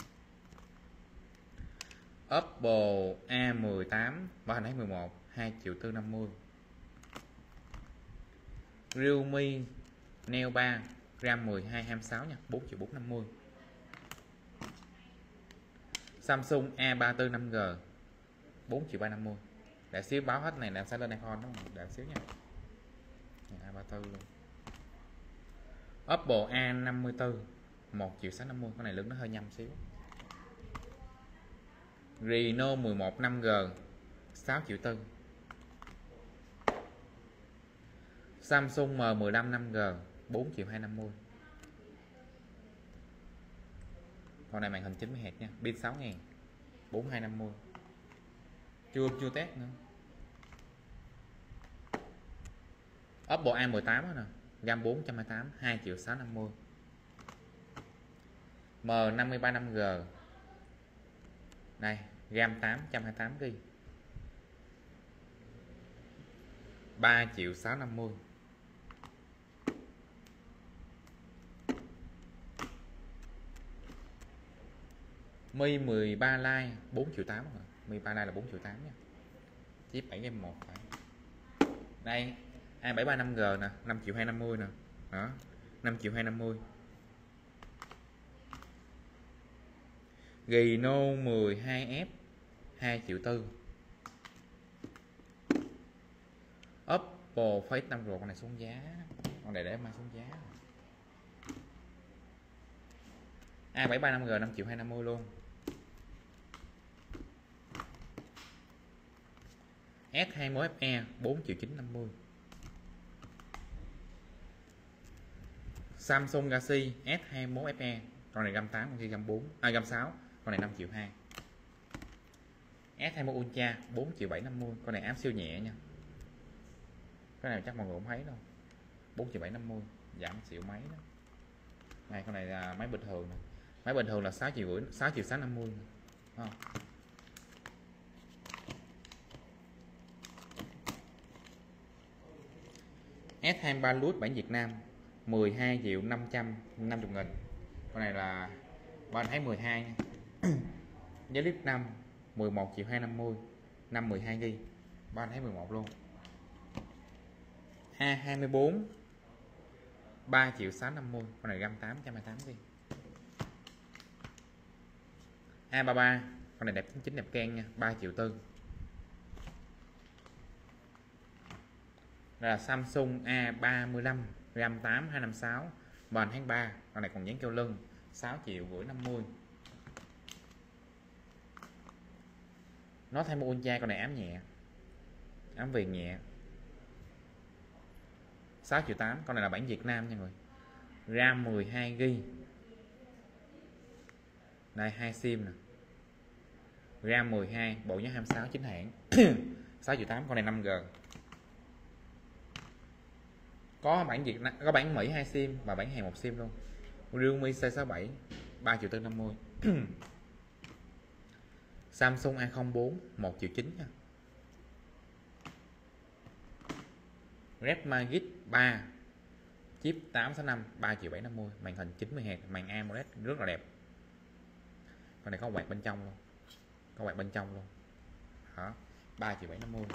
Oppo A mười tám bảo hành tháng mười một, hai triệu bốn trăm năm mươi. Realme Neo ba, RAM mười hai hai mươi sáu nha, bốn triệu bốn trăm năm mươi. Samsung A ba mươi tư năm G bốn triệu ba trăm năm mươi. Để xíu báo hết này là em sẽ lên iPhone đó, để xíu nha. A ba mươi tư luôn. Oppo A năm mươi tư một triệu sáu trăm năm mươi, con này lớn nó hơi nhầm xíu. Reno mười một năm G sáu triệu tư. Samsung M mười lăm năm G bốn triệu hai trăm năm mươi. Con này màn hình chín mươi héc nha, pin sáu nghìn, bốn nghìn hai trăm năm mươi. Chưa chưa test nữa. Oppo A mười tám đó nè, RAM bốn trăm hai mươi tám, hai triệu sáu trăm năm mươi. M năm mươi ba năm G. Đây, RAM tám trăm hai mươi tám gi-ga-bai. ba triệu sáu trăm năm mươi. Mi mười ba Lite bốn triệu tám rồi. Mi mười ba Lite là bốn triệu tám nha. Chip bảy game một phải. Đây, A bảy ba năm G nè, năm triệu hai trăm năm mươi nè. Đó, năm triệu hai trăm năm mươi. Reno mười hai F hai triệu tư. Oppo Face năm rồi, con này xuống giá. Con này để mai xuống giá. A bảy ba năm G năm triệu hai trăm năm mươi luôn. S hai mươi mốt F E bốn triệu chín trăm năm mươi. Samsung Galaxy S hai mươi mốt F E, con này RAM tám, con kia RAM bốn, à RAM sáu, con này năm triệu hai. S hai mươi mốt Ultra bốn triệu bảy trăm năm mươi, con này áp siêu nhẹ nha. Cái này chắc mọi người không thấy đâu. bốn triệu bảy trăm năm mươi, giảm triệu mấy đó. Này con này là máy bình thường nè. Máy bình thường là sáu triệu rưỡi, sáu triệu sáu trăm năm mươi. Không? S hai mươi ba Lite bản Việt Nam mười hai triệu năm trăm năm mươi nghìn. Con này là ba thấy mười hai nha. Giá lít năm mười một triệu hai trăm năm mươi, năm mười hai gi-ga-bai. Ba thấy mười một luôn. A hai mươi bốn ba triệu sáu trăm năm mươi, con này RAM tám trăm hai mươi tám gi-ga-bai. A ba mươi ba, con này đẹp chính đẹp ken nha, ba triệu tư. Là Samsung A ba mươi lăm, RAM tám hai năm sáu, bền tháng ba, con này còn dán keo lưng, sáu triệu rưỡi năm mươi. Nó thay một Ultra, con này ám nhẹ, ám viền nhẹ, sáu triệu tám, con này là bản Việt Nam nha người. RAM mười hai gi-ga-bai. Đây hai sim nè. RAM mười hai, bộ nhớ hai mươi sáu chính hãng. sáu triệu tám, con này năm G. Có bản Việt Nam, có bản Mỹ hai sim và bản Hàn một sim luôn. Realme C sáu bảy ba triệu bốn trăm năm mươi. Samsung A không bốn một triệu chín nha. Redmi Magic ba chip tám sáu năm ba triệu bảy trăm năm mươi, màn hình chín mươi héc, màn AMOLED rất là đẹp. Con này có quạt bên trong luôn. Có quạt bên trong luôn. Đó, ba triệu bảy trăm năm mươi.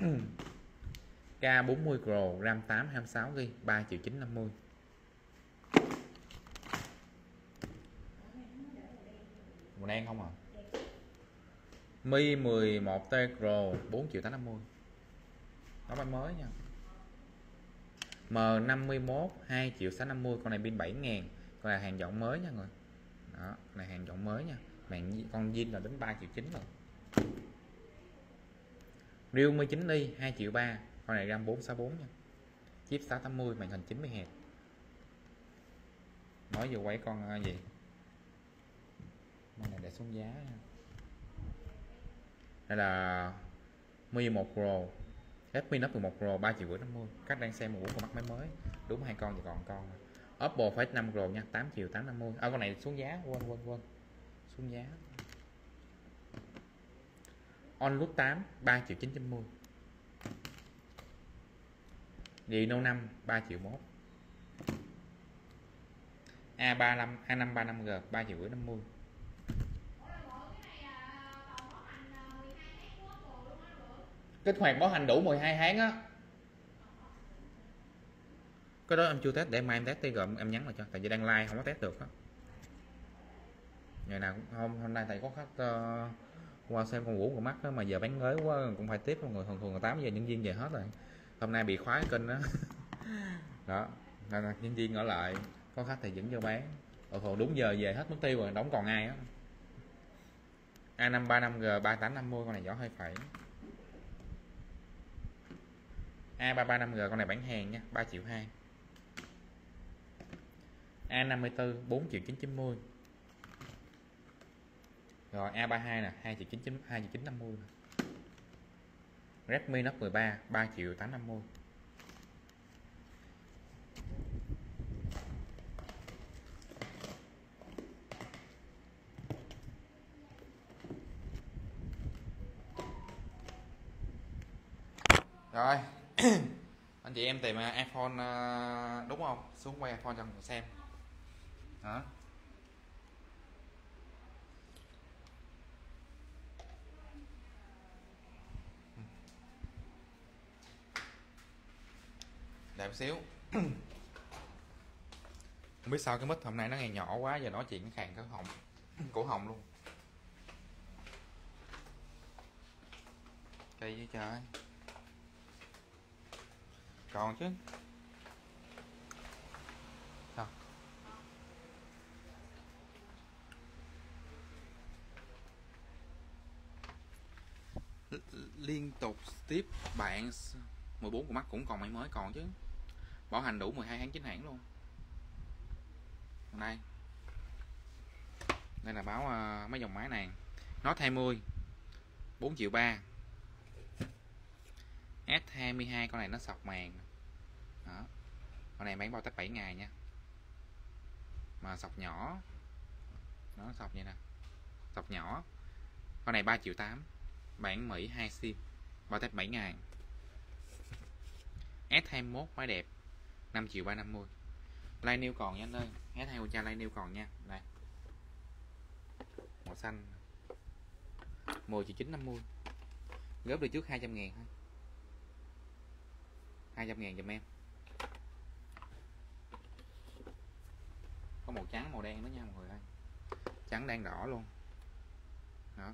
K bốn mươi Pro RAM tám hai mươi sáu gi-ga-bai ba triệu chín trăm năm mươi. Màu đen không à? Mi mười một T Pro bốn triệu tám trăm năm mươi. Nó bán mới nha. M năm mươi mốt hai triệu sáu trăm năm mươi, con này pin bảy ngàn, con này hàng dọn mới nha người. Đó, con này hàng dọn mới nha. Bạn con zin là đến ba triệu chín rồi. Realme chín i hai triệu ba, con này RAM bốn sáu bốn nha. Chip sáu tám mươi, màn hình chín mươi héc. Nói vừa quay con uh, gì? Con này để xuống giá nha. Đây là Mi mười một Pro, Redmi Note mười một Pro ba triệu rưỡi năm mươi. Các đang xem một bốn con mắt máy mới. Đúng hai con thì còn con. Oppo Find năm Pro nha, tám triệu tám trăm năm mươi. À, con này xuống giá, quên quên quên. Xuống giá. OnePlus tám ba triệu chín trăm năm mươi. Reno năm ba triệu một. A ba mươi lăm A năm ba mươi lăm G ba triệu rưỡi năm mươi. Kích hoạt bảo hành đủ mười hai tháng á. Cái đó em chưa test, để mai em test đi rồi em nhắn lại cho, tại vì đang live không có test được á. Ngày nào cũng hôm hôm nay thầy có khách uh, qua xem con Vũ của mắt đó, mà giờ bán ngới quá cũng phải tiếp mọi người. Thường thường là tám giờ nhân viên về hết rồi. Hôm nay bị khóa kênh đó. Đó, nên là nhân viên ở lại, có khách thì vẫn cho bán. Ở thường đúng giờ về hết mất tiêu rồi, đóng còn ai á. A năm ba mươi lăm G ba tám năm mươi, con này nhỏ hơi phải. A ba ba năm G con này bán hàng nha, ba triệu hai. A năm mươi tư bốn triệu chín trăm chín mươi. Rồi A ba mươi hai nè, hai triệu chín trăm hai triệu chín trăm năm mươi. Redmi Note mười ba ba triệu tám trăm năm mươi. Rồi. Anh chị em tìm iPhone đúng không? Xuống quay iPhone cho mình xem. Đó. Đẹp xíu. Không biết sao cái mic hôm nay nó nghe nhỏ quá, giờ nói chuyện nó khàn cái họng, cổ họng luôn. Cây với trời. Còn chứ. Sao? Liên tục tiếp bạn mười bốn của mắt cũng còn máy mới còn chứ. Bảo hành đủ mười hai tháng chính hãng luôn. Đây. Đây là báo uh, mấy dòng máy này. Note hai mươi bốn triệu ba. S hai mươi hai con này nó sọc màn. Đó. Con này bán bao tách bảy ngày nha. Mà sọc nhỏ. Nó sọc như nè. Sọc nhỏ. Con này ba triệu tám. Bản Mỹ hai sim. Bao tách bảy ngày. S hai mươi mốt máy đẹp năm triệu ba trăm năm mươi. Live new còn nha anh ơi. S hai Ultra live new còn nha. Đây. Màu xanh mười triệu chín trăm năm mươi. Góp được trước hai trăm ngàn thôi. hai trăm ngàn giùm em. Có màu trắng màu đen đó nha mọi người ơi. Trắng đen đỏ luôn. Đó.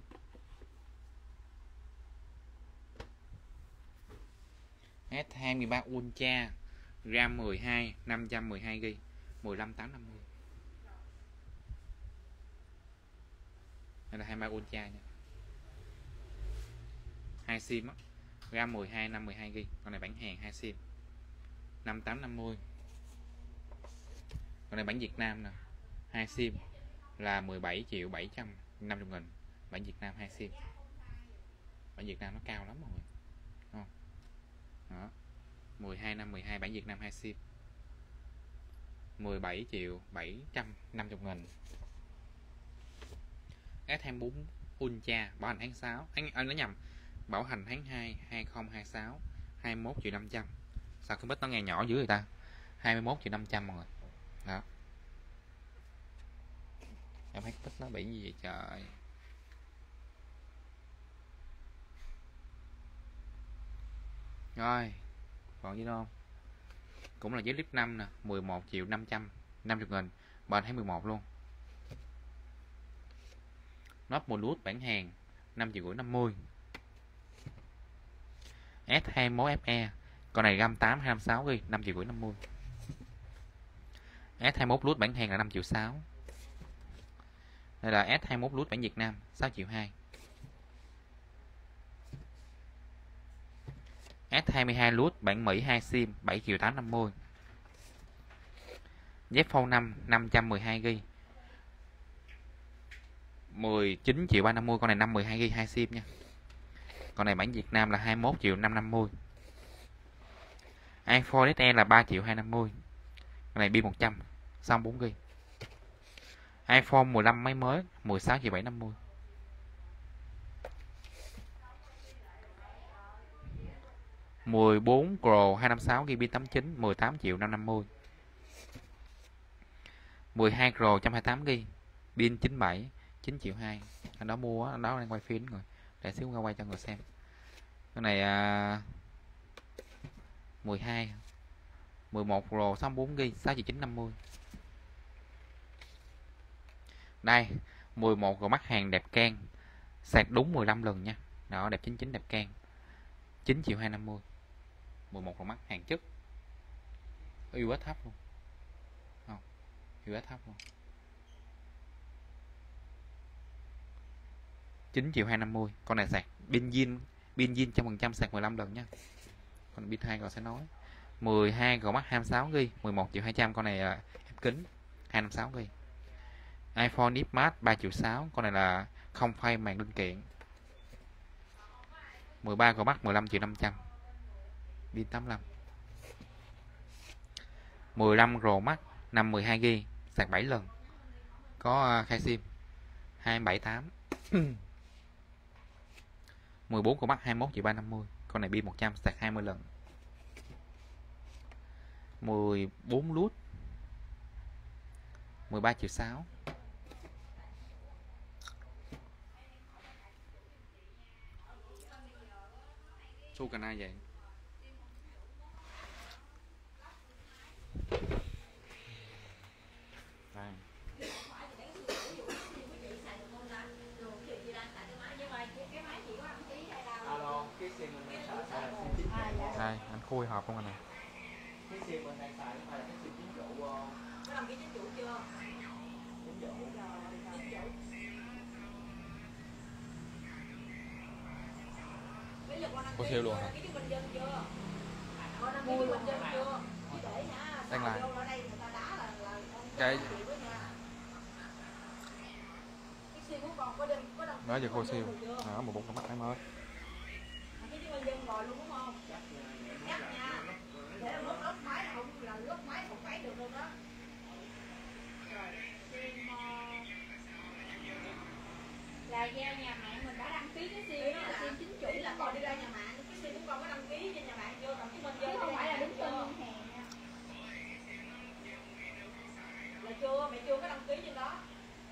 S hai mươi ba Ultra RAM mười hai năm trăm mười hai gi-ga-bai mười lăm tám trăm năm mươi. Đây là hai mươi ba Ultra nha. Hai sim á. RAM mười hai năm mười hai gi-ga-bai. Con này bản hàng hai sim. năm tám năm mươi. Con này bản Việt Nam nè. Hai sim là mười bảy triệu bảy trăm năm mươi nghìn. Bản Việt Nam hai sim. Bản Việt Nam nó cao lắm mọi người. Không? Đó. mười hai năm mười hai bản Việt Nam hai sim, mười bảy triệu bảy trăm năm mươi nghìn. S hai mươi bốn Ultra bảo hành tháng sáu, anh anh nói nhầm, bảo hành tháng hai hai không hai sáu, hai mươi mốt triệu năm trăm. Sao cái bít nó nghe nhỏ dữ người ta, hai mươi mốt triệu năm trăm mọi người. Đó, em thấy cái bít nó bị gì vậy trời. Rồi còn gì đâu không, cũng là giấy clip năm nè, mười một triệu năm trăm năm mươi nghìn, bên tháng mười một luôn. Nốt một lút bản hàng năm triệu rưỡi năm mươi. S hai mươi mốt ép e, con này RAM tám hai năm sáu gi, năm triệu rưỡi năm mươi. S hai mươi mốt lút bản hàng là năm triệu sáu. Đây là S hai mươi mốt lút bản Việt Nam sáu triệu hai. S hai mươi hai lút bản Mỹ hai sim bảy triệu tám trăm năm mươi. Z Fold năm năm trăm mười hai gi, mười chín triệu ba trăm năm mươi, con này năm mười hai gi hai sim nha. Con này bản Việt Nam là hai mươi mốt triệu năm trăm năm mươi. iPhone ét e là ba triệu hai trăm năm mươi. Con này pin một trăm, xong bốn gi. iPhone mười lăm máy mới mười sáu triệu bảy trăm năm mươi. mười bốn Pro hai trăm năm mươi sáu gi bi tám mươi chín mười tám triệu năm trăm năm mươi. mười hai Pro một trăm hai mươi tám gi pin chín mươi bảy chín triệu hai. Anh đó mua, anh đó đang quay phim rồi. Để xíu qua quay cho người xem. Cái này à, mười hai mười một Pro sáu mươi bốn gi sáu triệu chín trăm năm mươi. Đây, mười một Pro Max hàng đẹp can. Sạc đúng mười lăm lần nha. Đó, đẹp chín chín đẹp can. chín triệu hai trăm năm mươi. mười một Pro Max hàng chất. u ét thấp luôn. Không, u ét thấp luôn. chín triệu hai trăm năm mươi. Con này sạc pin zin, pin zin một trăm phần trăm sạc mười lăm lần nha. Còn pin hai rồi sẽ nói. mười hai Pro Max hai mươi sáu gi mười một triệu hai trăm, con này là ép kính hai trăm năm mươi sáu gi. iPhone ích Max ba triệu sáu, con này là không phay màn linh kiện. mười ba Pro Max mười lăm triệu năm trăm. Pin tám mươi lăm. mười lăm Pro Max năm mười hai gi sạc bảy lần. Có khai sim hai bảy tám. mười bốn Pro Max hai mươi mốt triệu ba trăm năm mươi, con này pin một trăm sạc hai mươi lần. mười bốn lút mười ba triệu sáu. Su cần ai vậy? Đây. Đây, anh khui hộp không anh này. Cái sim mình đang xài phải là cái sim chính chủ. Có đăng ký chính chủ chưa? Chính chủ. Có siêu luôn hả? Đang lại. Cái đó giờ cô siêu. Đó, một bộ con mắt cái mới. Là giao nhà mạng mình đã đăng ký cái sim đó là sim chính chủ, là còn đi ra nhà mạng cái sim của con có đăng ký trên nhà mạng vô, còn cái bên vô không phải là đứng tên ngân hàng nha. Là chưa, mẹ chưa có đăng ký trên đó.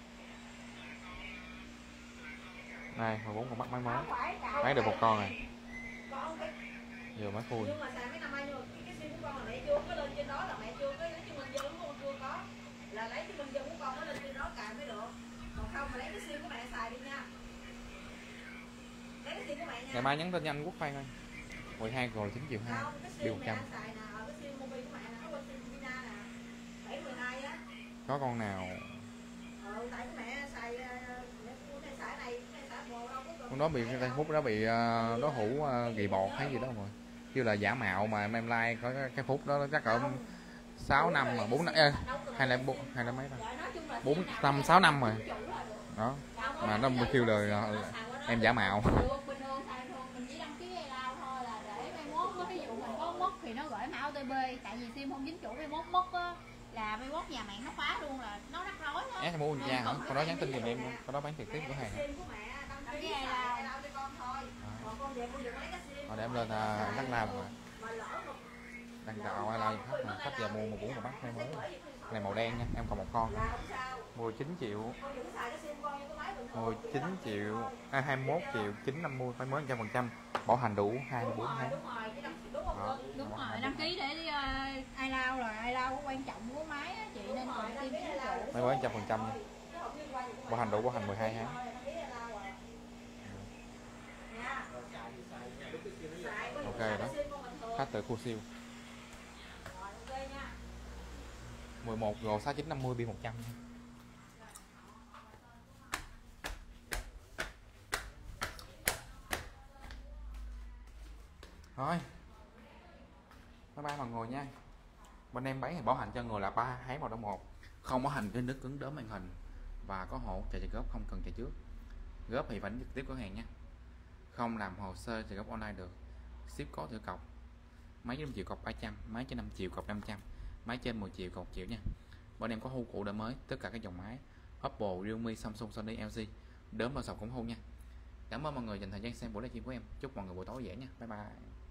Này, mười bốn con mắt máy mới. Máy được một con này. Vừa mới khui. Nhưng mà xài mấy năm nay, nhưng mà cái, cái sim của con là mẹ chưa có lên trên đó, là mẹ chưa có lấy chứng minh dân của con chưa có. Là lấy chứng minh dân của con nó lên trên đó cài mới được. Còn không mà lấy cái sim của mẹ xài đi nha. Lấy cái sim của mẹ nha. Ngày mai nhắn tin cho anh Quốc Phan ơi. mười hai rồi chín triệu hai. Điều một trăm. Có con nào con đó bị cái phút đó bị đó hũ ghi bọt hay gì đó rồi, kêu là giả mạo mà em like có cái phút đó chắc cỡ sáu năm mà bốn năm hay là bốn hay là mấy ta bốn năm sáu năm rồi đó, mà nó kêu là em giả mạo. Thì nó gửi ô tê pê, tại vì sim không chính chủ mai mốt mất á là mai mốt nhà mạng nó khóa luôn, là nó rắc rối đó. Ém mua cha hả? Con đó nhắn tin giùm em luôn, con đó bán trực tiếp cửa hàng hả? sim của mẹ đăng ký xài lao cho con thôi. Còn con về con đừng lấy cái sim. Rồi để em lên uh, Đắk Lao rồi. Mà lỡ một Đang tạo ai lao khách mà khách giờ mua một bốn mà bắt hai mới. Này màu đen nha, em còn một con. là không sao. Mua chín triệu. Con đừng xài cái sim con như cái máy bình thường. Mua chín triệu, à, hai mươi mốt triệu chín năm mươi, phải mới một trăm phần trăm. Bảo hành đủ hai mươi bốn tháng. Đúng rồi, cái đăng ký đúng không? Đó. Đúng rồi, đăng ký để uh, ai lao rồi, ai lao có quan trọng của máy á chị, nên còn sim chính chủ. Mới mới một trăm phần trăm nha. Bảo hành đủ, bảo hành mười hai tháng. Ok rồi đó. Khách từ khu siêu. mười một rồi sáu chín năm mươi bi một trăm. Thôi. Bye bye mọi người nha. Bên em bán thì bảo hành cho người là ba tháng một đồng một. Không bảo hành cái nước cứng đớm màn hình và có hỗ trợ trả góp, không cần trả trước. Góp thì vẫn trực tiếp cửa hàng nha. Không làm hồ sơ trả góp online được. Ship có thử cọc. Máy trên năm triệu cọc ba trăm, máy trên năm triệu cọc năm trăm, máy trên mười triệu cọc một triệu nha. Bên em có hưu cũ đời mới, tất cả các dòng máy Oppo, Realme, Samsung, Sony, lờ giê, đớm và sọc cũng hưu nha. Cảm ơn mọi người dành thời gian xem buổi livestream của em. Chúc mọi người buổi tối dễ nha. Bye bye.